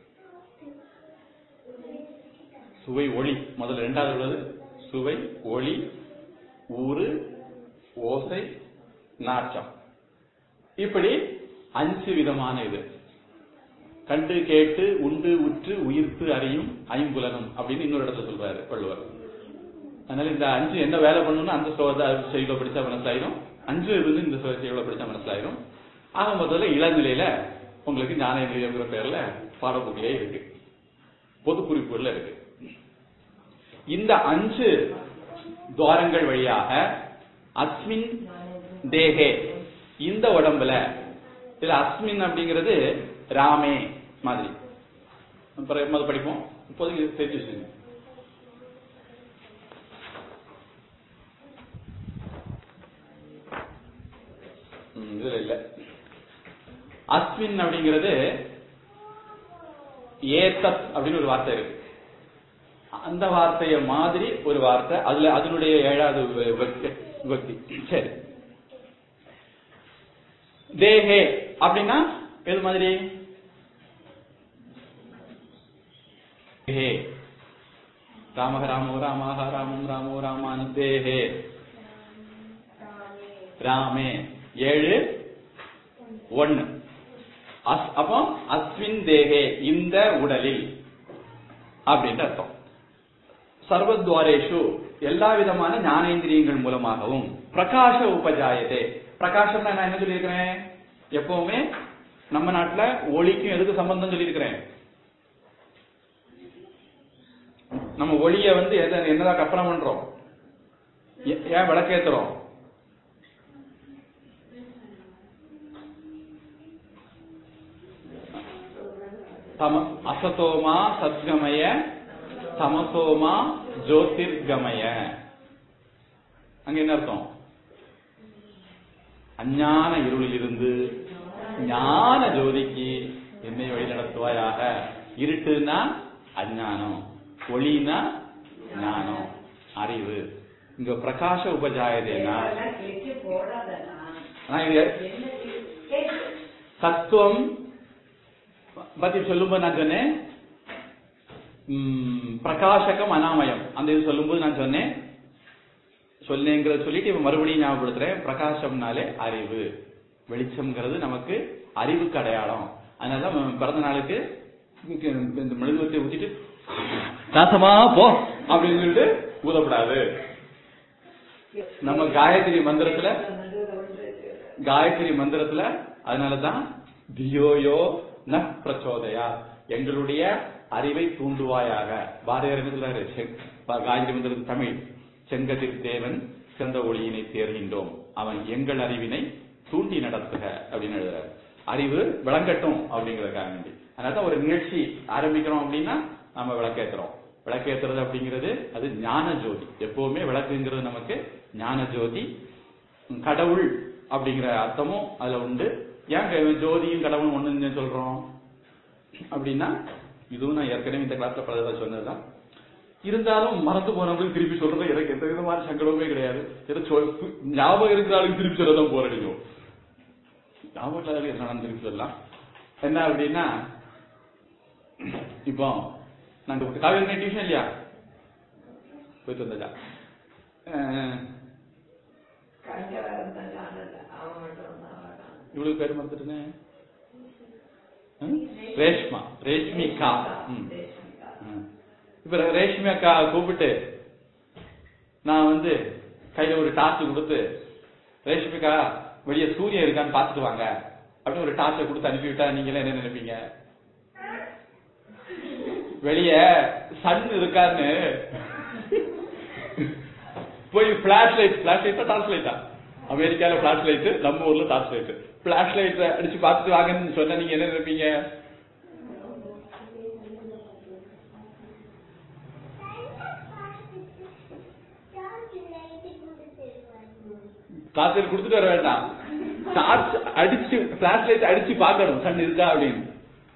சுவை, ஒளி. முதல்ல 2வது உள்ளது சுவை, ஒளி, ஊறு, ஓசை, நாற்றம். இப்படி 5 விதமான இது. கண்டு கேட்டு உண்டு உற்று உயிர்த்து அறியும் ஐம்புலனும் அப்படின்னு இன்னொரு இடத்துல சொல்றாரு வள்ளுவர். அதனால இந்த 5 என்ன வேலை பண்ணணும்னு அந்த செய்திகளை படிச்சா மனசிலாயிரும், 5 இருந்து இந்த செய்திகளை படிச்சா மனசிலாயிரும். ஆக முதல்ல இளநிலையில உங்களுக்கு ஞானேந்திரியங்கிற பேர்ல பாடப்புகளே இருக்கு, பொது குறிப்புகள்ல இருக்கு. இந்த 5 துவாரங்கள் வழியாக அஸ்மின் தேகே இந்த உடம்புல, இதுல அஸ்மின் அப்படிங்கிறது ராமே மாதிரி படிப்போம். இப்போதைக்கு தெரிஞ்சு வச்சுங்க. இதுல இல்ல. அஸ்மின் அப்படிங்கிறது ஏதத் அப்படின்னு ஒரு வார்த்தை இருக்கு. அந்த வார்த்தைய மாதிரி ஒரு வார்த்தை, அதுல அதனுடைய 7வது விபக்தி. சரி, தேஹே அப்படின்னா எது மாதிரி? ராம ராமோ ராமாக ராமம் ராமோ ராமான் தேஹே ராமே 7 1. அப்போ அஸ்வின் தேகே இந்த உடலில் அப்படின்ற அர்த்தம். சர்வத்வாரேஷு எல்லா விதமான ஞானேந்திரியங்கள் மூலமாகவும் பிரகாச உபஜாயதே. பிரகாசம் நான் என்ன சொல்லியிருக்கிறேன்? எப்பவுமே நம்ம நாட்டுல ஒளிக்கும் எதுக்கு சம்பந்தம் சொல்லியிருக்கிறேன்? நம்ம ஒளிய என்னதான் கற்பனை பண்றோம்? ஏன் விளக்கேத்துறோம்? அசதோமா சத்கமய தமசோமா ஜோதிர்கமய. அங்க என்ன அர்த்தம்? அஞ்ஞான இருளிலிருந்து ஞான ஜோதிக்கு என்னை வழி நடத்துவாயாக. இருட்டுனா அஞ்ஞானம், ஒளினா ஞானம், அறிவு. இங்க பிரகாச உபஜாயதேனா தத்துவம் பத்தி சொல்லும்போது நான் சொன்னேன் பிரகாசகம் அனாமயம். அந்த இது சொல்லும்போது நான் சொன்னேங்கிறத சொல்லிட்டு இப்ப மறுபடியும் ஞாபகப்படுத்துறேன். பிரகாசம்னாலே அறிவு, வெளிச்சம்ங்கிறது நமக்கு அறிவுக்கு அடையாளம். அதனாலதான் பிறந்த நாளுக்கு இந்த மெழுகுவர்த்தியை ஊத்திட்டு நாசமா போ அப்படின்னு சொல்லிட்டு ஊதப்படாது. நம்ம காயத்ரி மந்திரத்துல அதனாலதான் தியோயோ ந பிரச்சோதயா, எங்களுடைய அறிவை தூண்டுவாயாக. பாரதியார் என்ன சொல்றாரு? காயத்ரி மந்திரத்து தமிழ், செங்கதிர் தேவன் சிறந்த ஒளியினை தேர்கின்றோம், அவன் எங்கள் அறிவினை தூண்டி நடத்துக அப்படின்னு எழுதுறாரு. அறிவு விளங்கட்டும் அப்படிங்கறதுக்காக வேண்டி. அதனால ஒரு நிகழ்ச்சி ஆரம்பிக்கிறோம் அப்படின்னா நம்ம விளக்கேற்றுறோம். விளக்கேற்றுறது அப்படிங்கிறது அது ஞான ஜோதி. எப்பவுமே விளக்குங்கிறது நமக்கு ஞான ஜோதி. கடவுள் அப்படிங்கிற அர்த்தமும் அதுல உண்டு. ஏன் ஜோதியும் கடவுளும் ஒண்ணுன்னு சொல்றோம் அப்படின்னா, இதுவும் நான் ஏற்கனவே இந்த கிளாஸ்ல பல தடவை சொன்னதுதான். இருந்தாலும் மறந்து போனவங்களுக்கு திருப்பி சொல்றது எனக்கு எந்த விதமான சங்கடமே கிடையாது. ஞாபகம் இருக்கிறாலும் திருப்பி சொல்லதான் போராடிக்கும். ஞாபகம் என்ன திருப்பி சொல்லலாம். என்ன அப்படின்னா, இப்போ நாங்க காவேரி டியூஷன் இல்லையா போயிட்டு வந்தா இவ்வளவு பேர் மறந்துட்டுனே. ரேஷ்மிகா. இப்ப ரேஷ்மி அக்கா கூப்பிட்டு நான் கையில ஒரு டார்ச் கொடுத்து, ரேஷ்மிகா வெளியே சூரியன் இருக்கான்னு பாத்துட்டு வாங்க அப்படின்னு ஒரு டார்ச்சை கொடுத்து அனுப்பிவிட்டா நீங்களே என்ன நினைப்பீங்க? வெளியே சன் இருக்கான்னு போய் பிளாஷ் லைட்டா டார்ச் லைட்டா, அமெரிக்கால பிளாஷ் லைட், நம்ம ஊர்ல டார்ச் லைட், பிளாஷ் லைட் அடிச்சு பாத்துட்டு வாங்கன்னு சொன்னா நீங்க என்ன நினைப்பீங்க? டார்ச் லைட் கொடுத்துட்டு வர வேண்டாம், டார்ச் அடிச்சு பிளாஷ் லைட் அடிச்சு பாக்கணும் சன் இருக்கா அப்படின்னு.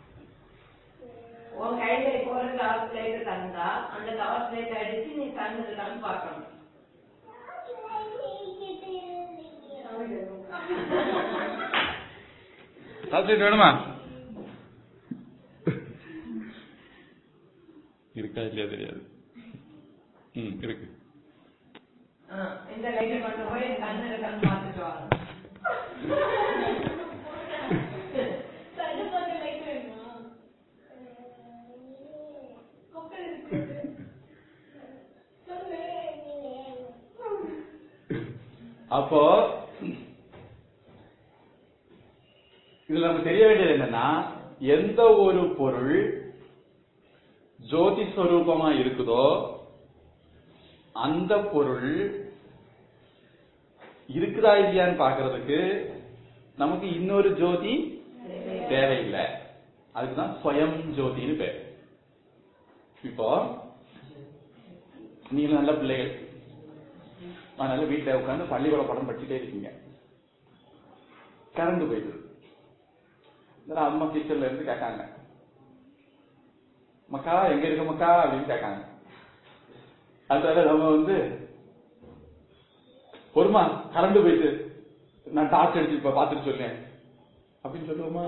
டார்ச் லைட் வேணுமா? இருக்கா இல்லையா தெரியாது. இருக்கு. அப்போ இதுல நமக்கு தெரிய வேண்டியது என்னன்னா, எந்த ஒரு பொருள் ஜோதி ஸ்வரூபமா இருக்குதோ அந்த பொருள் இருக்குதா இல்லையான்னு பாக்குறதுக்கு நமக்கு இன்னொரு ஜோதி தேவையில்லை. அதுக்குதான் ஸ்வயம் ஜோதின்னு பேர். இப்போ நீங்க நல்ல பிள்ளைகள், அதனால வீட்டுல உட்காந்து பள்ளிக்கூட படம் படிச்சுட்டே இருக்கீங்க. கரண்ட் போயிடுது. அம்மா கிச்சன்ல இருந்து கேட்காங்க, மக்கா எங்க இருக்க மக்கா அப்படின்னு கேட்காங்க. அதனால நம்ம பொறுமா கரண்ட் போயிட்டு நான் டார்ச் அடிச்சு இப்ப பாத்துட்டு சொல்லேன் அப்படின்னு சொல்லுவோமா?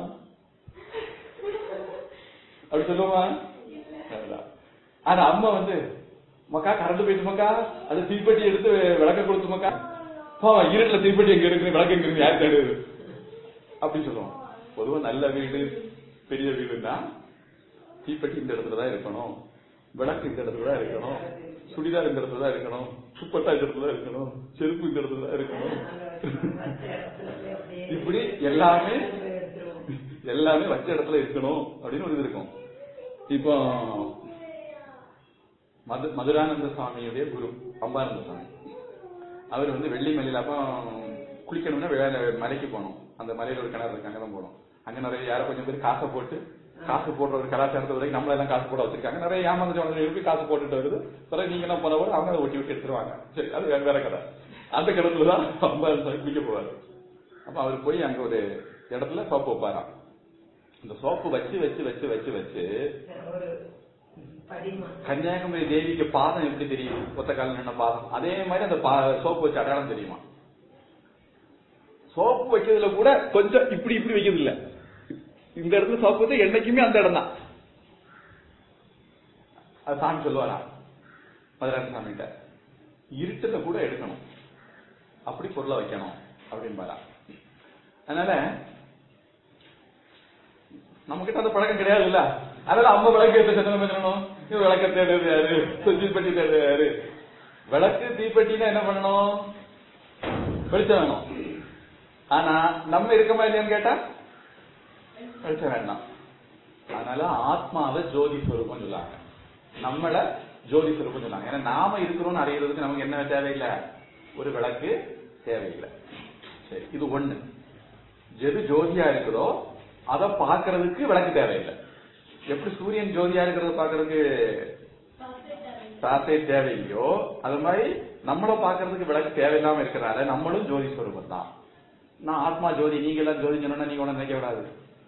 அப்படி சொல்லுவோமா? ஆனா அம்மா மக்கா கரண்ட் போயிட்டு மக்கா, அது தீப்பெட்டி எடுத்து விளக்க கொடுத்து மக்கா, இருட்டுல தீப்பெட்டி எங்க இருக்கு, விளக்கு எங்க இருக்கு, யார் தேடுது அப்படின்னு சொல்லுவோம். பொதுவா நல்ல வீடு பெரிய வீடுன்னா தீப்பெட்டி இந்த இடத்துலதான் இருக்கணும், விளக்கு இந்த இடத்துலதான் இருக்கணும், சுடிதார் இந்த இடத்துலதான் இருக்கணும், துப்பட்டா இந்த இடத்துலதான் இருக்கணும், செருப்பு இந்த இடத்துலதான் இருக்கணும், இப்படி எல்லாமே வச்ச இடத்துல இருக்கணும் அப்படின்னு ஒரு இது இருக்கும். இப்போ மதுரானந்த சுவாமியுடைய குரு அம்பானந்த சுவாமி, அவர் வெள்ளி மலையில அப்ப குளிக்கணும்னா மலைக்கு போனோம். அந்த மலையில ஒரு கிணறு இருக்கு, அங்கதான் போனோம். அங்க நிறைய யாரோ கொஞ்சம் பேர் காசு போடுற ஒரு கலாச்சாரத்தை வரைக்கும் நம்மள எல்லாம் காசு போட வச்சிருக்காங்க. நிறைய ஏமாந்து காசு போட்டுட்டு வருது. பிறகு நீங்க எல்லாம் போனவரை அவங்க அதை ஒட்டி விட்டு எடுத்துருவாங்க. சரி, அது வேற கதை. அந்த கிணத்துலதான் அம்பானந்த சுவாமி குளிக்க போவாரு. அப்ப அவர் போய் அங்க ஒரு இடத்துல சோப்பு வைப்பாராம். இந்த சோப்பு வச்சு வச்சு வச்சு வச்சு வச்சு கன்னியாகுமரி தேவிக்கு பாதம் எப்படி தெரியும், ஒத்த கால நின்ன பாதம், அதே மாதிரி அந்த சோப்பு வச்சு அடையாளம் தெரியுமா? சோப்பு வைக்கிறதுல கூட கொஞ்சம் இப்படி இப்படி வைக்கிறது இல்ல, இந்த இடத்துல சோப்பு வச்சு என்னைக்குமே அந்த இடம் தான். அது சாமி சொல்லுவாரா மதுரான சாமிகிட்ட, இருட்டுல கூட எடுக்கணும், அப்படி பொருளை வைக்கணும் அப்படின்னு பாரா. அதனால நம்ம கிட்ட அந்த பழக்கம் கிடையாது இல்ல. அதனால அம்மா விளக்கு ஏற்ற சத்தம் பண்ணணும், விளக்க தேடுறது யாரு, தீப்பெட்டி தேடுறது யாரு? விளக்கு தீப்பெட்டினா என்ன பண்ணணும், வெளிச்சம் வேணும். ஆனா நம்ம இருக்கமா இல்லையான்னு கேட்டா வெளிச்சம் வேண்டாம். அதனால ஆத்மாவை ஜோதி ஸ்வரூபம் சொல்லாங்க, நம்மள ஜோதி ஸ்வரூபம் சொல்லாங்க. ஏன்னா நாம இருக்கிறோம்னு அறியறதுக்கு நமக்கு என்ன தேவையில்லை, ஒரு விளக்கு தேவையில்லை. சரி, இது ஒண்ணு. எது ஜோதியா இருக்குதோ அதை பாக்குறதுக்கு விளக்கு தேவையில்லை. எப்படி சூரியன் ஜோதியா இருக்கிறத பாக்குறதுக்கு சாத்தை தேவையில்லையோ, அது மாதிரி நம்மள பாக்குறதுக்கு விளக்கு தேவையில்லாம இருக்கிறனால நம்மளும் ஜோதி ஸ்வரூபம் தான். நான் ஆத்மா ஜோதி, நீங்க எல்லாம் ஜோதி சொன்னா நீங்க ஒண்ணு நினைக்க கூடாது.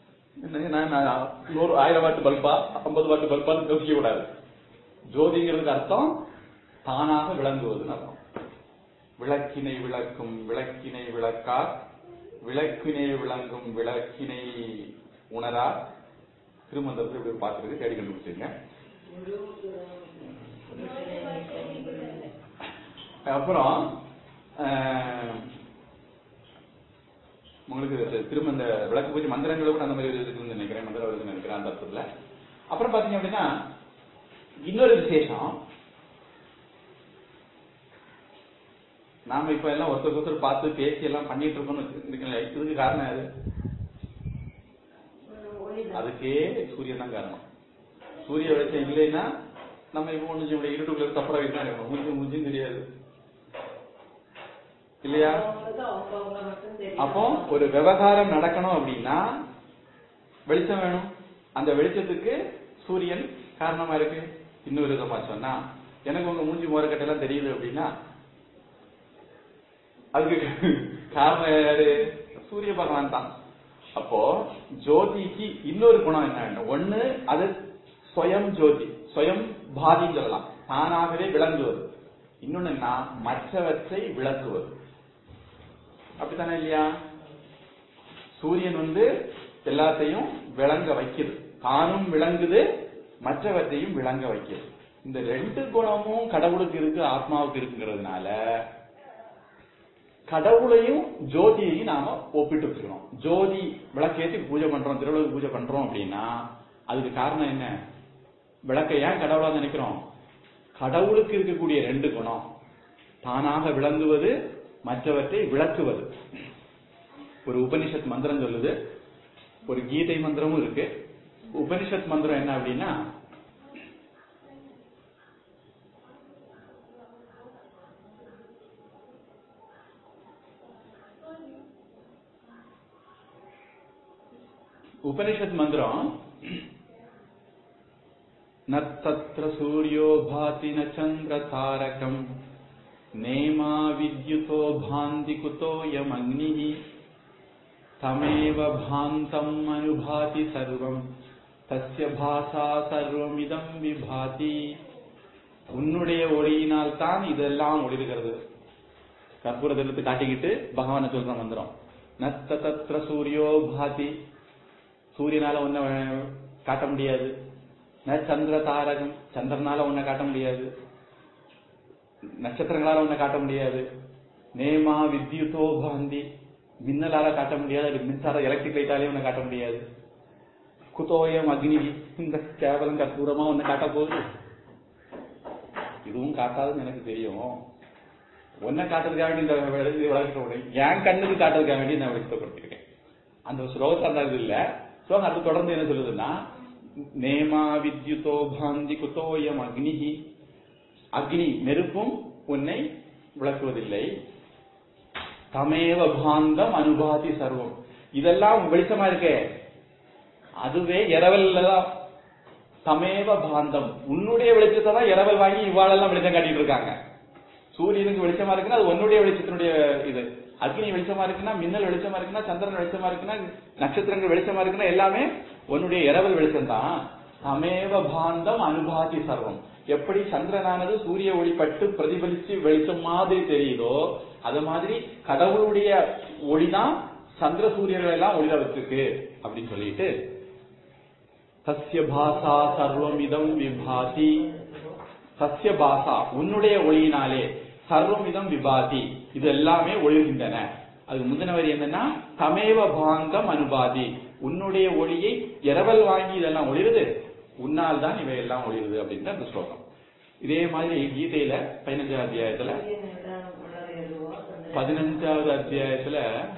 1000 வாட்டு பல்பா 50 வாட்டு பல்பான்னு யோசிக்க கூடாது. ஜோதிங்கிறதுக்கு அர்த்தம் தானாக விளங்குவதுன்னு அர்த்தம். விளக்கினை விளக்கும் விளக்கினை விளக்கா, விளக்கினை விளங்கும் விளக்கினை உணரா. திருமந்திரத்தில் இப்படி பார்த்துருக்கு, தேடி கண்டுபிடிச்சிருங்க. அப்புறம் உங்களுக்கு திரும்ப இந்த விளக்கு பூஜை மந்திரங்களை கூட அந்த மாதிரி இருக்குன்னு நினைக்கிறேன், மந்திரம் இருக்குன்னு நினைக்கிறேன் அந்த அர்த்தத்துல. அப்புறம் பாத்தீங்க அப்படின்னா இன்னொரு விசேஷம், நாம இப்ப எல்லாம் ஒருத்தர் பார்த்து பேசி எல்லாம் பண்ணிட்டு இருக்கோம்னு இதுக்கு காரணம் யாரு? அதுக்கே சூரியன் தான் காரணம். சூரிய வெளிச்சம் இல்லைன்னா நம்ம இப்ப ஒண்ணு இருட்டுக்குள்ள தப்பா தான் இருக்கணும், முடிஞ்சும் தெரியாது இல்லையா? அப்போ ஒரு விவகாரம் நடக்கணும் அப்படின்னா வெளிச்சம் வேணும். அந்த வெளிச்சத்துக்கு சூரியன் காரணமா இருக்கு. இன்னொரு விதமா சொன்னா, எனக்கு உங்க மூஞ்சி மோரக்கட்டை எல்லாம் தெரியுது அப்படின்னா அதுக்கு காரணம் யாரு? சூரிய பகவான் தான். அப்போ ஜோதிக்கு இன்னொரு குணம் என்ன? ஒண்ணு அது ஸ்வயம் ஜோதி, ஸ்வயம் பாதின்னு சொல்லலாம், தானாகவே விளங்குவது. இன்னொன்னு என்ன? மற்றவற்றை விளக்குவது. அப்படித்தானே இல்லையா? சூரியன் எல்லாத்தையும் விளங்க வைக்குது, தானும் விளங்குது, மற்றவற்றையும் விளங்க வைக்குது. இந்த 2 குணமும் கடவுளுக்கு இருக்கு, ஆத்மாவுக்கு இருக்குங்கிறதுனால கடவுளையும் ஜோதியையும் நாம ஒப்பிட்டு வச்சுக்கணும். ஜோதி விளக்கேற்றி பூஜை பண்றோம், திருவிழா பூஜை பண்றோம் அப்படின்னா அதுக்கு காரணம் என்ன? விளக்கை ஏன் கடவுளா நினைக்கிறோம்? கடவுளுக்கு இருக்கக்கூடிய 2 குணம், தானாக விளங்குவது, மற்றவற்றை விளக்குவது. ஒரு உபனிஷத் மந்திரம் சொல்லுது, ஒரு கீதை மந்திரமும் இருக்கு. உபனிஷத் மந்திரம் என்ன அப்படின்னா, உபனிஷத் மந்திரம் நத்தத்ர சூர்யோ பாதி ந சந்திர தாரகம் நேமா வித்யுதோ பாந்தி குதோயம் அக்னிஹி தமேவ பாந்தம் அனுபாதி சர்வம் தஸ்ய பாசா சர்வமிதம் விபாதி. உன்னுடைய ஒளியினால் தான் இதெல்லாம் ஒளிர்கிறது. கற்பூரத்தை எடுத்து காட்டிக்கிட்டு பகவானை சொல்ற மந்திரம். நத்தத்ர சூர்யோ பாதி, சூரியனால ஒன்ன காட்ட முடியாது. ந சந்திர தாரகம், சந்திரனால ஒன்ன காட்ட முடியாது. நட்சத்திரங்களால ஒன்ன காட்ட முடியாது. நேமா வித்யுதோ பாந்தி, மின்னலால காட்ட முடியாது. மின்சார எலக்ட்ரிக் லைட்டாலே ஒன்ன காட்ட முடியாது. குதோயம் அக்னி, இந்த கேவலம் கற்பூரமா ஒன்ன காட்ட போகுது. இதுவும் காட்டாதுன்னு எனக்கு தெரியும். ஒன்ன காட்டுறதுக்காக வேண்டி இந்த விளக்கத்தை என் கண்ணுக்கு காட்டுறதுக்காக வேண்டி நான் விளக்கப்படுத்திருக்கேன். அந்த ஸ்லோகத்தை அந்த இல்ல. ஸ்லோகம் அது தொடர்ந்து என்ன சொல்லுதுன்னா, நேமா வித்யுதோ பாந்தி குதோயம் அக்னிஹி, அக்னி நெருப்பும் உன்னை விளக்குவதில்லை. தமேவ பாந்தம் அனுபாதி சர்வம், இதெல்லாம் வெளிச்சமா இருக்கே அதுவே இரவல்லாம். தமேவ பாந்தம், உன்னுடைய வெளிச்சத்தை தான் இரவல் வாங்கி இவ்வாளெல்லாம் வெளிச்சம் காட்டிட்டு இருக்காங்க. சூரியனுக்கு வெளிச்சமா இருக்குன்னா அது உன்னுடைய வெளிச்சத்தினுடைய இது. அக்னி வெளிச்சமா இருக்குன்னா, மின்னல் வெளிச்சமா இருக்குன்னா, சந்திரன் வெளிச்சமா இருக்குன்னா, நட்சத்திரங்கள் வெளிச்சமா இருக்குன்னா எல்லாமே உன்னுடைய இரவல் வெளிச்சம் தான். தமேவ பாந்தம் அனுபாதி சர்வம், எப்படி சந்திரனானது சூரிய ஒளிப்பட்டு பிரதிபலிச்சு வெளிச்சம் மாதிரி தெரியுதோ அது மாதிரி கடவுளுடைய ஒளிதான் சந்திர சூரியர்கள் எல்லாம் ஒளிர வச்சிருக்கு அப்படின்னு சொல்லிட்டு, சஸ்ய பாசா சர்வமிதம் விபாதி, சஸ்ய பாசா உன்னுடைய ஒளியினாலே, சர்வமிதம் விபாதி இது எல்லாமே ஒளிர்கின்றன. அதுக்கு முந்தின வரி என்னன்னா, தமேவ பாந்தம் அனுபாதி, உன்னுடைய ஒளியை இரவல் வாங்கி இதெல்லாம் ஒளிருது, உன்னால் தான் இவையெல்லாம் ஒளிருது அப்படின்ற அந்த ஸ்லோகம். இதே மாதிரி கீதையில 15வது அத்தியாயத்துல 15வது அத்தியாயத்துல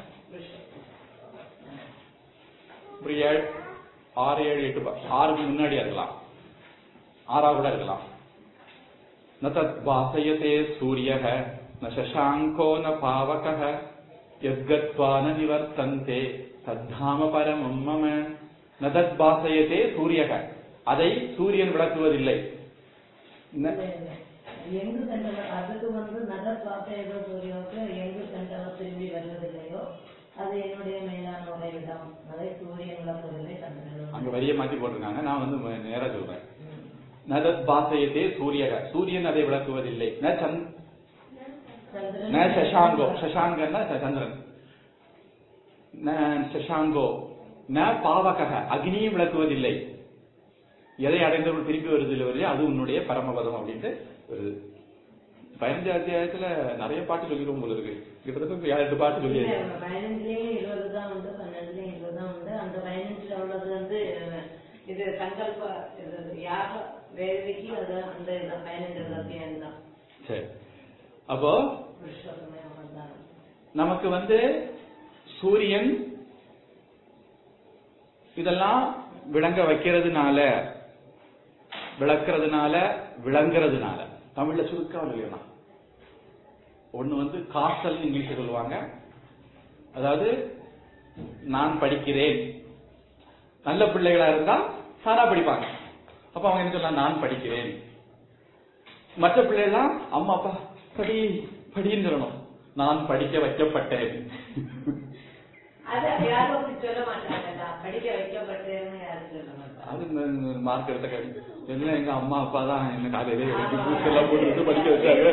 6, 7, 8 6க்கு முன்னாடியா இருக்கலாம், 6 கூட இருக்கலாம். நதத் வாசயதே சூரியஹ ந சசாங்கோ ந பாவகஹ யத்கத்வா ந நிவர்த்தந்தே தத்தாம பரமம் மம. நதத் வாசயதே சூரியஹ, அதை சூரியன் விளக்குவதில்லை.
எங்கு சென்றவர் அதுக்கு நதத் வாசயதோ சூரியனுக்கு எங்கு சென்றவர் திரும்பி வருவதில்லையோ அது என்னுடைய மேலான உறைவிடம், அதை சூரியன் விளக்குவதில்லை.
அங்க வரியை மாத்தி போட்டிருக்காங்க, நான் நேரா சொல்றேன். நதத் பாசயத்தே சூரியக, சூரியன் அதை விளக்குவதில்லை. ந சசாங்கோ, சசாங்கன்னா சந்திரன். ந சசாங்கோ ந பாவக, அக்னியும் விளக்குவதில்லை. எதை அடைந்தவர்கள் திருப்பி வருதில்லை வரலையோ அது உன்னுடைய பரமபதம் அப்படின்ட்டு வருது. 15 அத்தியாயத்துல நிறைய பாட்டு சொல்லிடுவோம் போல இருக்கு. கிட்டத்தட்ட 7-8 பாட்டு சொல்லி
15லயும் 20 தான் உண்டு, 12லயும் 20 தான் உண்டு. அந்த 15ல உள்ளது இது சங்கல்ப யாக வேதிக்கு, அது அந்த 15 அத்தியாயம் தான்.
சரி, அப்போ நமக்கு சூரியன் இதெல்லாம் விளங்க வைக்கிறதுனால, விளக்குறதுனால, விளங்குறதுனால, தமிழ்ல சுருக்கம் இல்லையா, ஒண்ணு காசல் இங்கிலீஷ் சொல்லுவாங்க. அதாவது நான் படிக்கிறேன், நல்ல பிள்ளைகளா இருந்தா தானா படிப்பாங்க. அப்ப அவங்க என்ன சொல்லலாம், நான் படிக்கிறேன். மற்ற பிள்ளைகள்லாம் அம்மா அப்பா படி படின்னு சொல்லணும், நான் படிக்க வைக்கப்பட்டேன். அது மார்க் எடுத்த கவி எல்லாம் எங்க அம்மா அப்பா தான் என்ன காலையில எல்லாம் போட்டு படிக்க வச்சாங்க.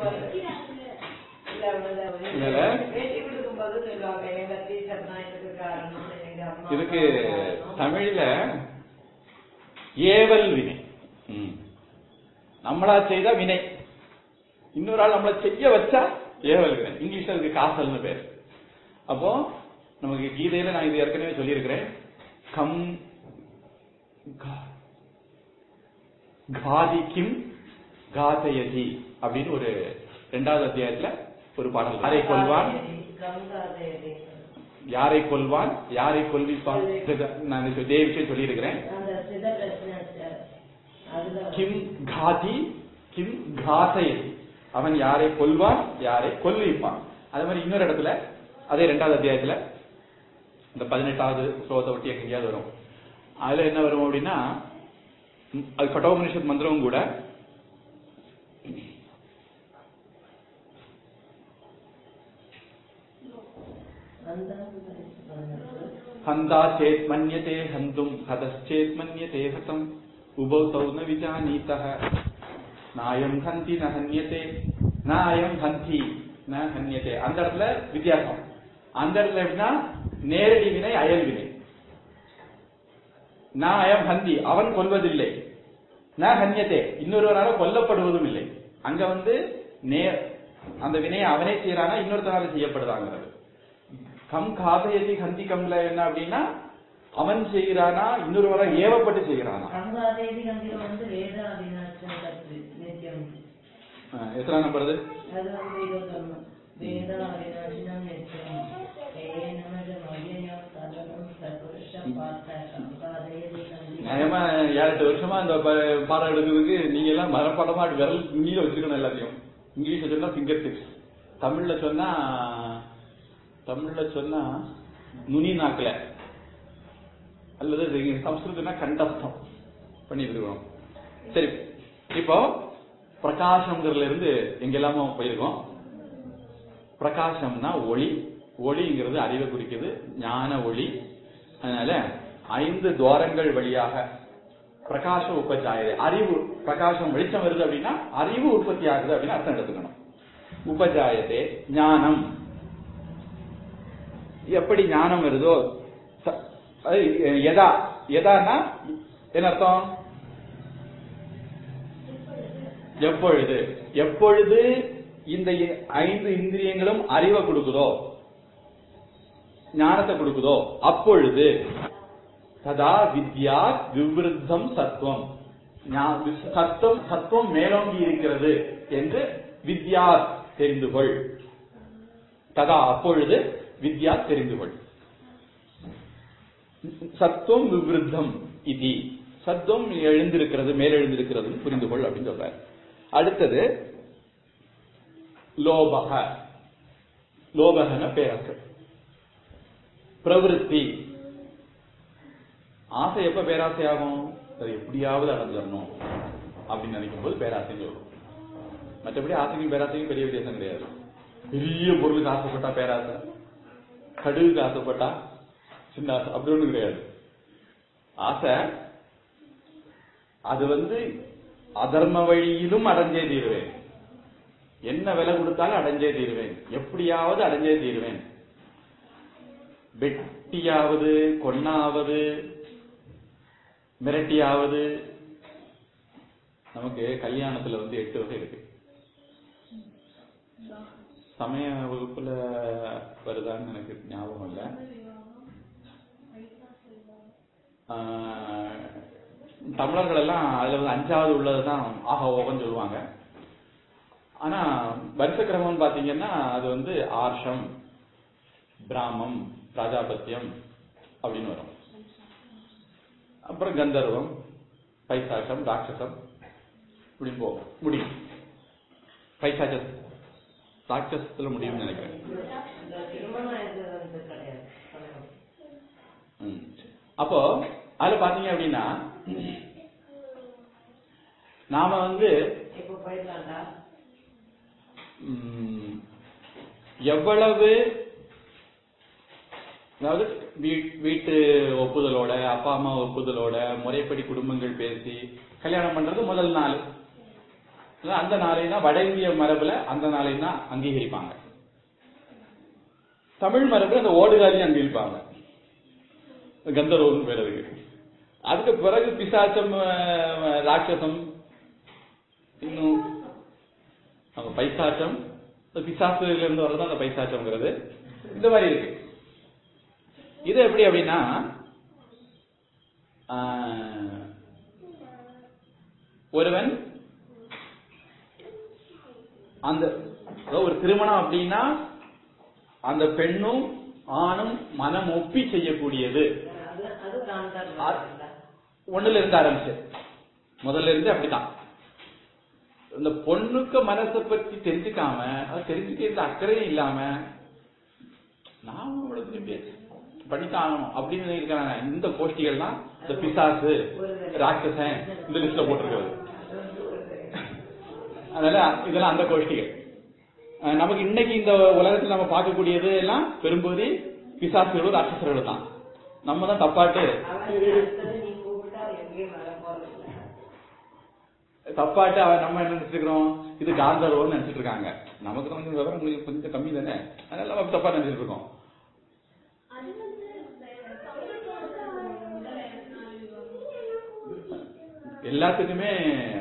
இதுக்கு தமிழ்ல ஏவல் வினை, நம்மளா செய்த வினை, இன்னொரு ஆள் நம்மளை செய்ய வச்சா ஏவல் வினை. இங்கிலீஷ்ல அதுக்கு காசல்னு பேர். அப்போ நமக்கு கீதையில நான் இது ஏற்கனவே சொல்லியிருக்கிறேன். கம் காதிக்கும் காதயதி அப்படின்னு ஒரு 2வது அத்தியாயத்துல ஒரு பாடல். யாரை கொல்வான், யாரை கொல்வான், யாரை கொல்விப்பான், நான் இதே விஷயம் சொல்லி இருக்கிறேன். கிம் காதி கிம் காதயதி, அவன் யாரை கொல்வான், யாரை கொல்விப்பான். அதே மாதிரி இன்னொரு இடத்துல அதே 2வது அத்தியாயத்துல இந்த 18வது ஸ்லோகத்தை ஒட்டி எங்கேயாவது வரும். அதுல என்ன வரும் அப்படின்னா, அது கட்டோபனிஷத் மந்திரமும் கூட. ஹந்தா சேத் மன்யதே ஹந்தும் ஹதச்சேத் மன்யதே ஹதம் உபௌ தௌ ந விஜானீதஹ நாயம் ஹந்தி ந ஹன்யதே நாயம் ஹந்தி ந ஹன்யதே. அந்த இடத்துல வித்தியாசம். அந்த இடத்துல எப்படின்னா நேரடி வினை, அயல் வினை. நான் அயம் ஹந்தி, அவன் கொல்வதில்லை. ந ஹன்யதே, இன்னொருவரால கொல்லப்படுவதும் இல்லை. அங்க அந்த வினையை அவனே செய்யறானா, இன்னொருத்தரால செய்யப்படுதாங்கிறது. கம் காதையதி ஹந்தி கம்ல என்ன அப்படின்னா, அவன் செய்கிறானா, இன்னொருவரால் ஏவப்பட்டு செய்கிறானா. எத்தனை நம்பர் அது? நியாயமா 7-8 வருஷமா அந்த பாடம் எடுக்கிறதுக்கு நீங்க எல்லாம் மரப்பாடமா விரல் நுனியில வச்சுக்கணும் எல்லாத்தையும். இங்கிலீஷ்ல சொன்னா ஃபிங்கர் டிப்ஸ், தமிழ்ல சொன்னா நுனி நாக்கல, அல்லது சம்ஸ்கிருதம்னா கண்டஸ்தம் பண்ணிட்டு இருக்கோம். சரி, இப்போ பிரகாசம்ங்கிறதுல இருந்து எங்கெல்லாமோ போயிருக்கோம். பிரகாசம்னா ஒளி, ஒளிங்கிறது அறிவை குறிக்குது, ஞான ஒளி. அதனால 5 துவாரங்கள் வழியாக பிரகாச உபஜாயதே, அறிவு பிரகாசம் வெளிச்சம் வருது அப்படின்னா அறிவு உற்பத்தி ஆகுது அப்படின்னு அர்த்தம் எடுத்துக்கணும். உபஜாயதே ஞானம், எப்படி ஞானம் வருதோ, எதா எதான்னா என்ன அர்த்தம்? எப்பொழுது எப்பொழுது இந்த 5 இந்திரியங்களும் அறிவை கொடுக்குதோ, ஞானத்தை கொடுக்குதோ, அப்பொழுது ததா வித்யா விவருத்தம் சத்துவம், சத்துவம் மேலோங்கி இருக்கிறது என்று வித்யா தெரிந்து கொள். ததா அப்பொழுது வித்யா தெரிந்து கொள். சத்துவம் விவருத்தம் இது, சத்துவம் எழுந்திருக்கிறது, மேலெழுந்திருக்கிறது புரிந்து கொள் அப்படின்னு சொல்றாரு. அடுத்தது லோபக, லோபகன பேராசை. பிரவருத்தி, ஆசை எப்ப பேராசை ஆகும்? அது எப்படியாவது அடைஞ்சிடணும் அப்படின்னு நினைக்கும் போது பேராசைன்னு சொல்லும். மற்றபடி ஆசைக்கும் பேராசைக்கும் பெரிய வித்தியாசம் கிடையாது. பெரிய பொருளுக்கு ஆசைப்பட்டா பேராசை, கடுகுக்கு ஆசைப்பட்டா சின்ன ஆசை, அப்படி ஒண்ணும் கிடையாது. ஆசை அது அதர்ம வழியிலும் அடைஞ்சே தீருவேன், என்ன விலை கொடுத்தாலும் அடைஞ்சே தீருவேன், எப்படியாவது அடைஞ்சே தீருவேன். வெட்டியாவது, கொன்னாவது, மிரட்டியாவது. நமக்கு கல்யாணத்துல 8 வகை இருக்கு. சமய வகுப்புல வருதான்னு எனக்கு ஞாபகம் இல்ல. தமிழர்கள் எல்லாம் அதுல 5வது உள்ளதுதான் ஆக ஓகன்னு சொல்லுவாங்க. ஆனா வருஷ கிரமம் பாத்தீங்கன்னா அது ஆர்ஷம், பிராமம், ராஜாபத்தியம் அப்படின்னு வரும். அப்புறம் கந்தர்வம், பைசாசம், ராட்சசம் இப்படி போகும். முடியும் பைசாச்ச ராட்சசத்துல முடியும்னு நினைக்கிறேன். அப்போ அதுல பாத்தீங்க அப்படின்னா நாம எவ்வளவு, அதாவது வீட்டு ஒப்புதலோட, அப்பா அம்மா ஒப்புதலோட, முறைப்படி குடும்பங்கள் பேசி கல்யாணம் பண்றது முதல் நாள். அந்த நாளைனா வட இந்திய மரபுல அந்த நாளைனா அங்கீகரிப்பாங்க. தமிழ் மரபுல அந்த ஓடுகாலியும் அங்கீகரிப்பாங்க, கந்தர்வன் பேருக்கு. அதுக்கு பிறகு பிசாச்சம், ராட்சசம், இன்னும் பைசாச்சம், பிசாசுல இருந்து வரதான் அந்த பைசாச்சம்ங்கிறது. இந்த மாதிரி இருக்கு. இது எப்படி அப்படின்னா ஒருவன் அந்த ஒரு திருமணம் அப்படின்னா அந்த பெண்ணும் ஆணும் மனம் ஒப்பி செய்யக்கூடியது. ஒண்ணுல இருந்து ஆரம்பிச்சு முதல்ல இருந்து அப்படித்தான். இந்த பொண்ணுக்கு மனசை பத்தி தெரிஞ்சுக்காம அது தெரிஞ்சுக்க அக்கறையே இல்லாம நாம திரும்பி பண்ணித்தான் ஆகணும் அப்படின்னு இருக்கிறாங்க. இந்த கோஷ்டிகள் தான் இந்த பிசாசு ராட்சசன் இந்த லிஸ்ட்ல போட்டிருக்கிறது. அதனால இதெல்லாம் அந்த கோஷ்டிகள். நமக்கு இன்னைக்கு இந்த உலகத்தில் நம்ம பார்க்கக்கூடியது எல்லாம் பெரும்பகுதி பிசாசுகளோ ராட்சசர்களோ தான். நம்ம தான் தப்பாட்டு அவன் நம்ம என்ன நினைச்சிருக்கிறோம், இது காந்தர்வோன்னு நினைச்சிட்டு இருக்காங்க. நமக்கு கொஞ்சம் விவரம் கொஞ்சம் கம்மி தானே, அதனால நம்ம தப்பா நினைச்சிட்டு இருக்கோம். எல்லாத்துக்குமே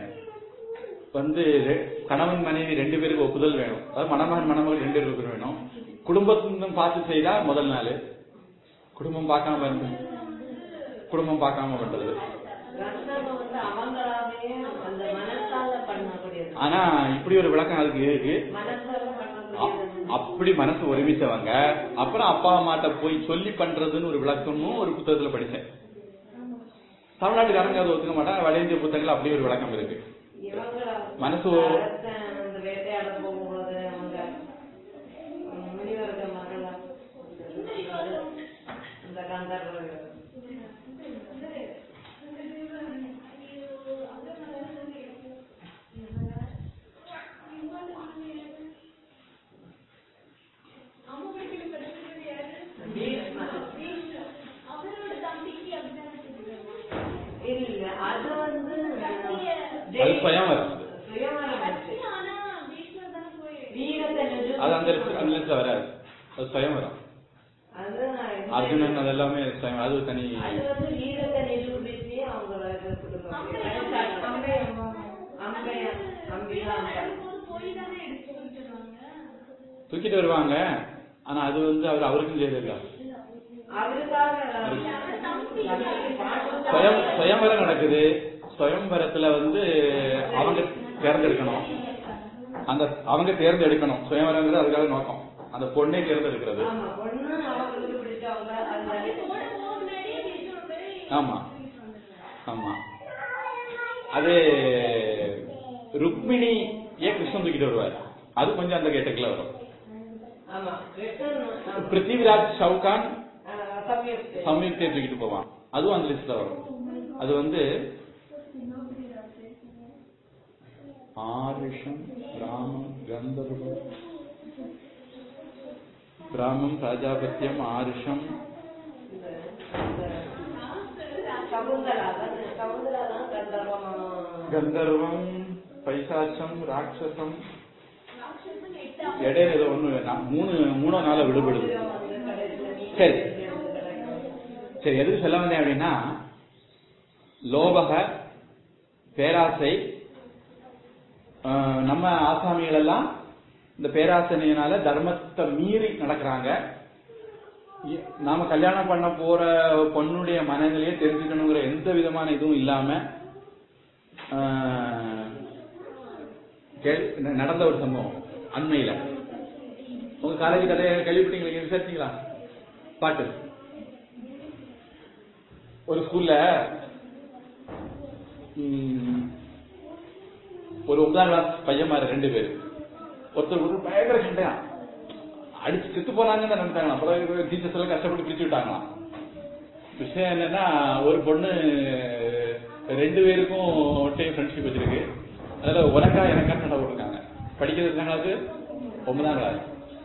கணவன் மனைவி 2 பேருக்கு ஒப்புதல் வேணும். அதாவது மணமகன் மணமகள் 2 பேருக்கு ஒப்புதல் வேணும். குடும்பத்தின் பார்த்து செய்தா முதல் நாள், குடும்பம் பார்க்காம பண்றது. ஆனா இப்படி ஒரு விளக்கம் அதுக்கு இருக்கு. அப்படி மனசு ஒருமிச்சவங்க அப்புறம் அப்பா அம்மாட்ட போய் சொல்லி பண்றதுன்னு ஒரு விளக்கமும் ஒரு புத்தகத்துல படிச்சேன். தமிழ்நாட்டுக்காரங்க அதை ஒத்துக்க மாட்டாங்க. வட இந்திய புத்தகங்கள் அப்படி ஒரு விளக்கம் இருக்கு. மனசு வேட்டையாட போகும்போது அவங்க முனிவர்கள் மகள் இந்த காந்தார்கள் இல்ல அது சுயவரம். அது அந்த வராது. அது சுயவரம். அர்ஜுனன் அதெல்லாமே அது தனி. தூக்கிட்டு வருவாங்க. ஆனா அது அவருக்கும் செய்யல. சுயம்பரம் நடக்குது. சுயம்பரத்துல அவங்க தேர்ந்தெடுக்கணும். அவங்க தேர்ந்தெடுக்கணும். சுயம்பரங்கிறது அதுக்காக நோக்கம். அந்த பொண்ணை தேர்ந்தெடுக்கிறது. ஆமா ஆமா. அது ருக்மிணியே கிருஷ்ணன் தூக்கிட்டு வருவார். அது கொஞ்சம் அந்த கேட்டக்குள்ள வரும். பிருத்திவிராஜ் சவுகான் சம்யுக்தை தூக்கிட்டு போவான். அதுவும் அந்த லிஸ்ட்ல வரும். அது ஆரிஷம் பிராமம் கந்தர்வம் பிராமம் ராஜாபத்தியம் ஆரிஷம் கந்தர்வம் பைசாச்சம் ராட்சசம் இடையில ஏதோ ஒண்ணு மூணோ நாள விடுபடுது. சரி சரி. எதுக்கு சொல்ல வந்தேன் அப்படின்னா லோபக பேராசை. நம்ம ஆசாமிகள் எல்லாம் இந்த பேராசனையினால தர்மத்தை மீறி நடக்கிறாங்க. நாம கல்யாணம் பண்ண போற பொண்ணுடைய மனநிலையை தெரிஞ்சுக்கணுங்கிற எந்த விதமான இதுவும் இல்லாம நடந்த ஒரு சம்பவம் அண்மையில. உங்க காலேஜ் கதையை கேள்விப்பட்டீங்களா? விசாரிச்சீங்களா? பாட்டு ஒரு ஸ்கூல்ல ஒரு 9ஆம் கிளாஸ் பையன் மாதிரி 2 பேர் ஒருத்தர் பயங்கர சண்டையா அடிச்சு செத்து போறாங்கன்னு நினைச்சாங்களாம். அப்புறம் டீச்சர்ஸ் எல்லாம் கஷ்டப்பட்டு பிரிச்சு விட்டாங்களாம். விஷயம் என்னன்னா ஒரு பொண்ணு 2 பேருக்கும் ஃப்ரெண்ட்ஷிப் வச்சிருக்கு. அதுல உனக்கா எனக்கா சண்டை போட்டிருக்காங்க. படிக்கிறது 9ஆம் கிளாஸ்.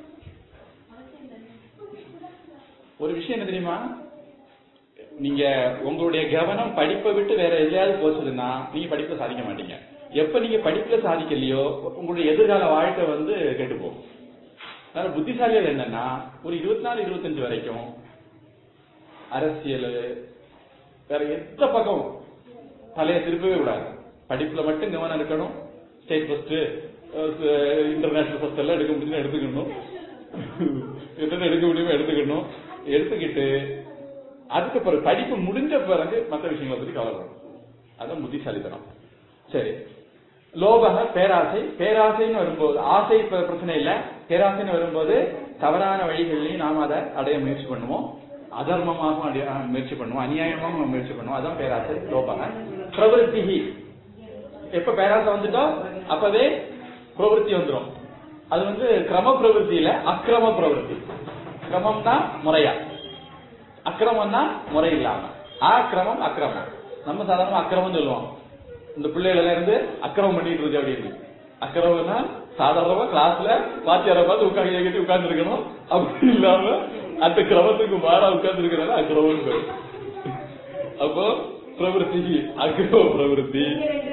ஒரு விஷயம் என்ன தெரியுமா, நீங்க உங்களுடைய கவனம் படிப்பை விட்டு வேற எதையாவது போச்சுதுன்னா நீங்க படிப்புல சாதிக்க மாட்டீங்க. எப்ப நீங்க படிப்புல சாதிக்கலையோ உங்களுடைய எதிர்கால வாழ்க்கை கெட்டு போகும். அதனால புத்திசாலிகள் என்னன்னா ஒரு 24-25 வரைக்கும் அரசியல் வேற எந்த பக்கம் தலையை திருப்பவே கூடாது. படிப்புல மட்டும் கவனம் இருக்கணும். ஸ்டேட் ஃபர்ஸ்ட் இன்டர்நேஷனல் ஃபர்ஸ்ட் எல்லாம் எடுக்க முடியும்னு எடுத்துக்கணும், எத்தனை எடுக்க முடியுமோ எடுத்துக்கணும். எடுத்துக்கிட்டு அதுக்கப்புறம் படிப்பு முடிஞ்ச பிறகு மற்ற விஷயங்களை பத்தி கவலைப்படணும். அதான் புத்திசாலித்தனம். சரி, லோபக பேராசை. பேராசைன்னு வரும்போது ஆசை பிரச்சனை இல்ல, பேராசைன்னு வரும்போது தவறான வழிகள்லையும் நாம அதை அடைய முயற்சி பண்ணுவோம், அதர்மமாக முயற்சி பண்ணுவோம், அநியாயமாக முயற்சி பண்ணுவோம். அதான் பேராசை, லோபக. பிரவருத்தி, எப்ப பேராசை வந்துட்டோ அப்பவே பிரவருத்தி வந்துடும். அது கிரம பிரவருத்தி இல்ல, அக்கிரம பிரவருத்தி. கிரமம்னா முறையா, அக்கிரமம்னா முறை இல்லாம. அக்கிரமம் அக்கிரமம். நம்ம சாதாரண அக்கிரமம் சொல்லுவோம். இந்த பிள்ளைகள் இருந்து அக்கிரமம் பண்ணிட்டு இருக்கு அப்படின்னு. அக்கிரமம்னா சாதாரணமா கிளாஸ்ல வாத்தியாரை பார்த்து உட்கார்ந்து இருக்கணும். அப்படி இல்லாம அந்த கிரமத்துக்கு மாறா உட்கார்ந்து இருக்கிறதால அக்கிரமம் பேரு. அப்போ பிரவருத்தி, அக்கிரம பிரவருத்தி.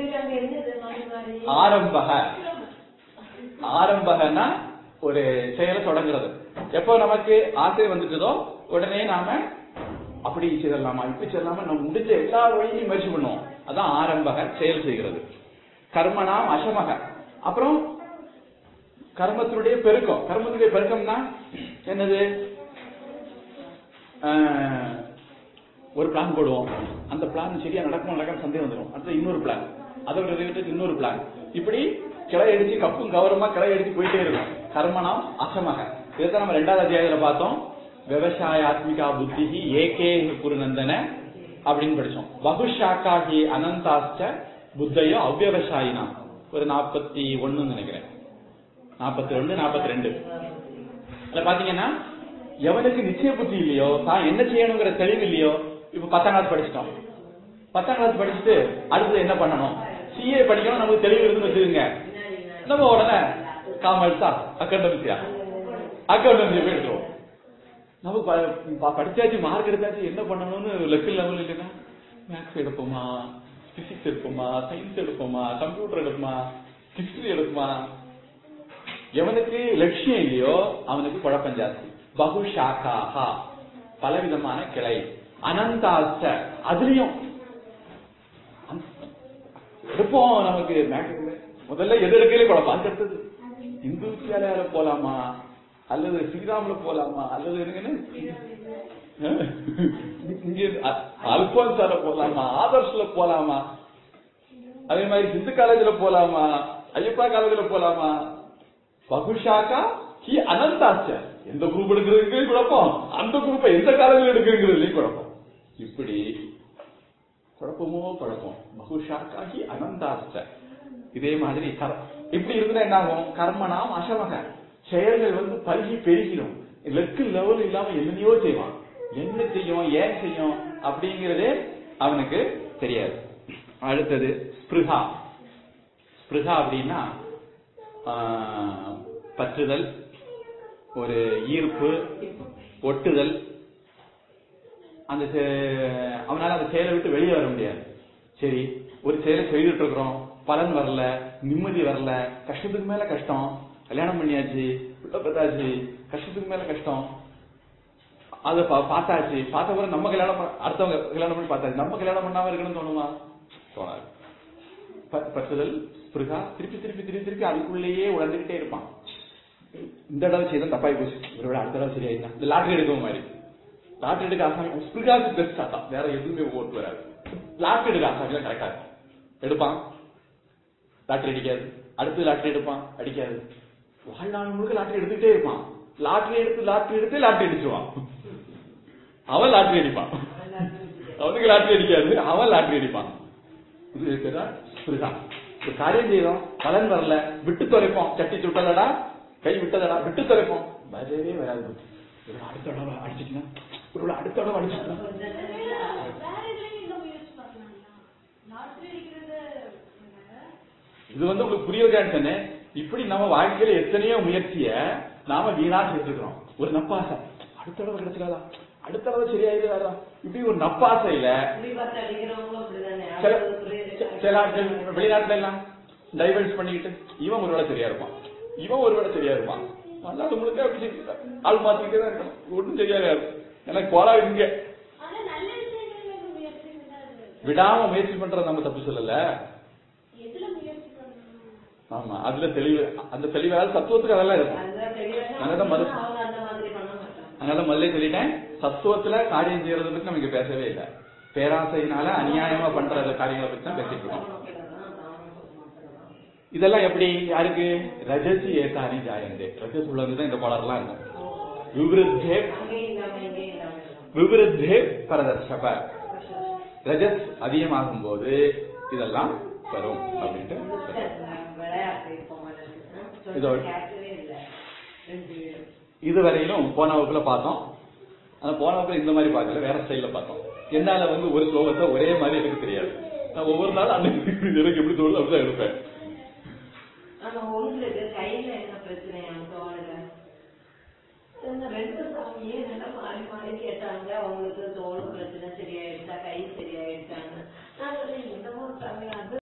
ஆரம்பக, ஆரம்பகனா ஒரு செயலை தொடங்குறது. எப்போ நமக்கு ஆசை வந்துட்டதோ உடனே நாம அப்படி செய்யலாமா இப்படி செய்யலாமா நம்ம முடிஞ்ச எல்லா வழியும் முயற்சி பண்ணுவோம். அதான் ஆரம்பக, செயல் செய்கிறது. கர்மனாம் அசமக, அப்புறம் கர்மத்தினுடைய பெருக்கம். கர்மத்தினுடைய பெருக்கம்னா என்னது? ஒரு பிளான் போடுவோம், அந்த பிளான் சரியா நடக்கும் நடக்கும் சந்தேகம் வந்துடும். அடுத்து இன்னொரு பிளான், அதோட இன்னொரு பிளான், இப்படி கிளை அடிச்சு கப்பும் கவரமா கிளை அடிச்சு போயிட்டே இருக்கும். கர்மனாம் அசமக. இதுதான் நம்ம 2வது அத்தியாயத்துல பார்த்தோம். விவசாயாத்மிகா புத்தி ஏகே குருநந்தன அப்படின்னு படிச்சோம். பகுஷாக்காகி அனந்தாஸ்ட புத்தையோ அவ்யவசாயினா. ஒரு 41 நினைக்கிறேன், 41 42. அதுல பாத்தீங்கன்னா எவனுக்கு நிச்சய புத்தி இல்லையோ, தான் என்ன செய்யணுங்கிற தெளிவு இல்லையோ. இப்ப 10ஆம் கிளாஸ் படிச்சிட்டோம். 10ஆம் கிளாஸ் படிச்சுட்டு அடுத்தது என்ன பண்ணணும், சிஏ படிக்கணும் நமக்கு தெளிவு இருந்து வச்சுருங்க. நம்ம உடனே காமர்ஸா அக்கௌண்டன்சியா போயிடுறோம். நம்ம படிச்சாச்சு, மார்க் எடுத்தாச்சு, என்ன பண்ணணும்னு லெவல் லெவல் இல்லைன்னா மேக்ஸ் எடுப்போமா, பிசிக்ஸ் எடுப்போமா, சயின்ஸ் எடுப்போமா, கம்ப்யூட்டர் எடுப்போமா, ஹிஸ்டரி எடுப்போமா. எவனுக்கு லட்சியம் இல்லையோ அவனுக்கு குழப்பம் ஜாஸ்தி. பகுஷாக்காஹா, பலவிதமான கிளை. அனந்தாஸ்ட, அதுலயும் எடுப்போம். நமக்கு முதல்ல எது எடுக்கலே குழப்பம். அது அடுத்தது இந்து வித்யாலயால போலாமா, அல்லது ஸ்ரீராம்ல போலாமா, அல்லது இங்க அல்போன்சால போலாமா, ஆதர்ஷ்ல போலாமா, அதே மாதிரி ஹிந்து காலேஜ்ல போலாமா, ஐயப்பா காலேஜ்ல போலாமா. பகுஷாக்கா ஹி அனந்தாச்ச, எந்த குரூப் எடுக்கிறதுக்கு குழப்பம், அந்த குரூப்பை எந்த காலேஜ்ல எடுக்கிறதுலயும் குழப்பம். இப்படி குழப்பமோ குழப்பம். பகுஷாக்கா ஹி அனந்தாச்ச. இதே மாதிரி இப்படி இருந்தா என்ன ஆகும்? கர்மனாம் அசமக, செயல்கள் பருகி பெருகிடும். லெக்கு லெவல் இல்லாம என்னையோ செய்வான். என்ன செய்யும், ஏன் செய்யும் அப்படிங்கறதே அவனுக்கு தெரியாது. அடுத்தது ஸ்பிருஹா. ஸ்பிருஹா அப்படின்னா பற்றுதல், ஒரு ஈர்ப்பு, ஒட்டுதல். அந்த அவனால அந்த செயலை விட்டு வெளியே வர முடியாது. சரி, ஒரு செயலை செய்துட்டு இருக்கிறோம், பலன் வரல, நிம்மதி வரல, கஷ்டத்துக்கு மேல கஷ்டம், கல்யாணம் பண்ணியாச்சு, பிள்ளை பார்த்தாச்சு, கஷ்டத்துக்கு மேல கஷ்டம், அதை பார்த்தாச்சு, பார்த்த பிறகு நம்ம கல்யாணம் அடுத்தவங்க கல்யாணம் பண்ணி பார்த்தாச்சு, நம்ம கல்யாணம் பண்ணாம இருக்கணும்னு தோணுமா? தோணாது. பற்றுதல், ஸ்பிருஹா, திருப்பி திருப்பி திருப்பி திருப்பி அதுக்குள்ளேயே உழந்துகிட்டே இருப்பான். இந்த தடவை செய்தான் தப்பாய் போச்சு, ஒருவேளை அடுத்த தடவை சரியாயிருந்தா. இந்த லாட்டரி எடுக்கும் மாதிரி, லாட்டரி எடுக்க ஆசாமி ஸ்பிருஹாக்கு பெஸ்ட் ஆதான், வேற எதுவுமே ஓட்டு வராது. லாட்டரி எடுக்க ஆசாமி தான் கரெக்டா எடுப்பான், லாட்டரி அடிக்காது. அடுத்து லாட்டரி எடுப்பான், அடிக்காது. வாழ்நாள் முழுக்க லாட்டரி எடுத்துக்கிட்டே இருப்பான். லாட்டரி எடுத்து லாட்டரி அடிச்சுவான். அவன் லாட்டரி அடிப்பான், அவனுக்கு லாட்டரி அடிக்காது, அவன் லாட்டரி அடிப்பான். இது ஒரு காரியம் செய்யறோம், பலன் வரல, விட்டு தொலைப்போம். சட்டி சுட்டலடா, கை விட்டதடா, விட்டு தொலைப்போம். வரவே வராது. அடுத்த தடவை அடிச்சுட்டுனா, ஒரு அடுத்த தடவை அடிச்சுட்டா இது உங்களுக்கு புரிய வைக்கான்னு. இப்படி நம்ம வாழ்க்கையில எத்தனையோ முயற்சிய நாம வீணா செஞ்சுக்கிறோம். ஒரு நப்பாசை, அடுத்த தடவை கிடைச்சிடாதா, அடுத்த தடவை சரியாயிடாதா, இப்படி ஒரு நப்பாசையில வெளிநாட்டுல எல்லாம் டைவர்ஸ் பண்ணிக்கிட்டு இவன் ஒருவேளை சரியா இருப்பான், இவன் ஒருவேளை சரியா இருப்பான், அது முழுக்க அப்படி ஆள் மாத்திக்கிட்டே தான் இருக்கணும், ஒன்றும் சரியா இருக்கும். எனக்கு கோலா இங்க விடாம முயற்சி பண்றது நம்ம தப்பு சொல்லல. ஆமா, அதுல தெளிவு, அந்த தெளிவால் தத்துவத்துக்கு அதெல்லாம் இருக்கும். அதனால முதல்ல சொல்லிட்டேன், தத்துவத்துல காரியம் செய்யறத பத்தி நமக்கு பேசவே இல்லை. பேராசையினால அநியாயமா பண்ற காரியங்களை பத்தி தான் பேசிட்டு இருக்கோம். இதெல்லாம் எப்படி யாருக்கு? ரஜசி ஏகாரி ஜாயந்தே, ரஜஸ் உள்ளதுதான் இந்த கோளர்லாம் இருக்கும். விவிருத்தே பரதர்ஷப, ரஜஸ் அதிகமாகும் போது இதெல்லாம் வரும் அப்படின்ட்டு. இதுவரையிலும் போன வகுப்புல பார்த்தோம். ஆனா போன வகுப்புல இந்த மாதிரி பார்க்கல, வேற ஸ்டைல்ல பார்த்தோம். என்னால ஒரு ஸ்லோகத்தை ஒரே மாதிரி எனக்கு தெரியாது. நான் ஒவ்வொரு நாள் அன்னைக்கு எனக்கு எப்படி தோணுது அப்படிதான் இருப்பேன்.
கையில என்ன பிரச்சனையா தோணுல? ரெண்டு சாமியே நல்லா மாறி மாறி கேட்டாங்க. அவங்களுக்கு தோல் பிரச்சனை சரியாயிடுச்சா, கை சரியாயிடுச்சான்னு. நான் இந்த ஒரு சாமி அது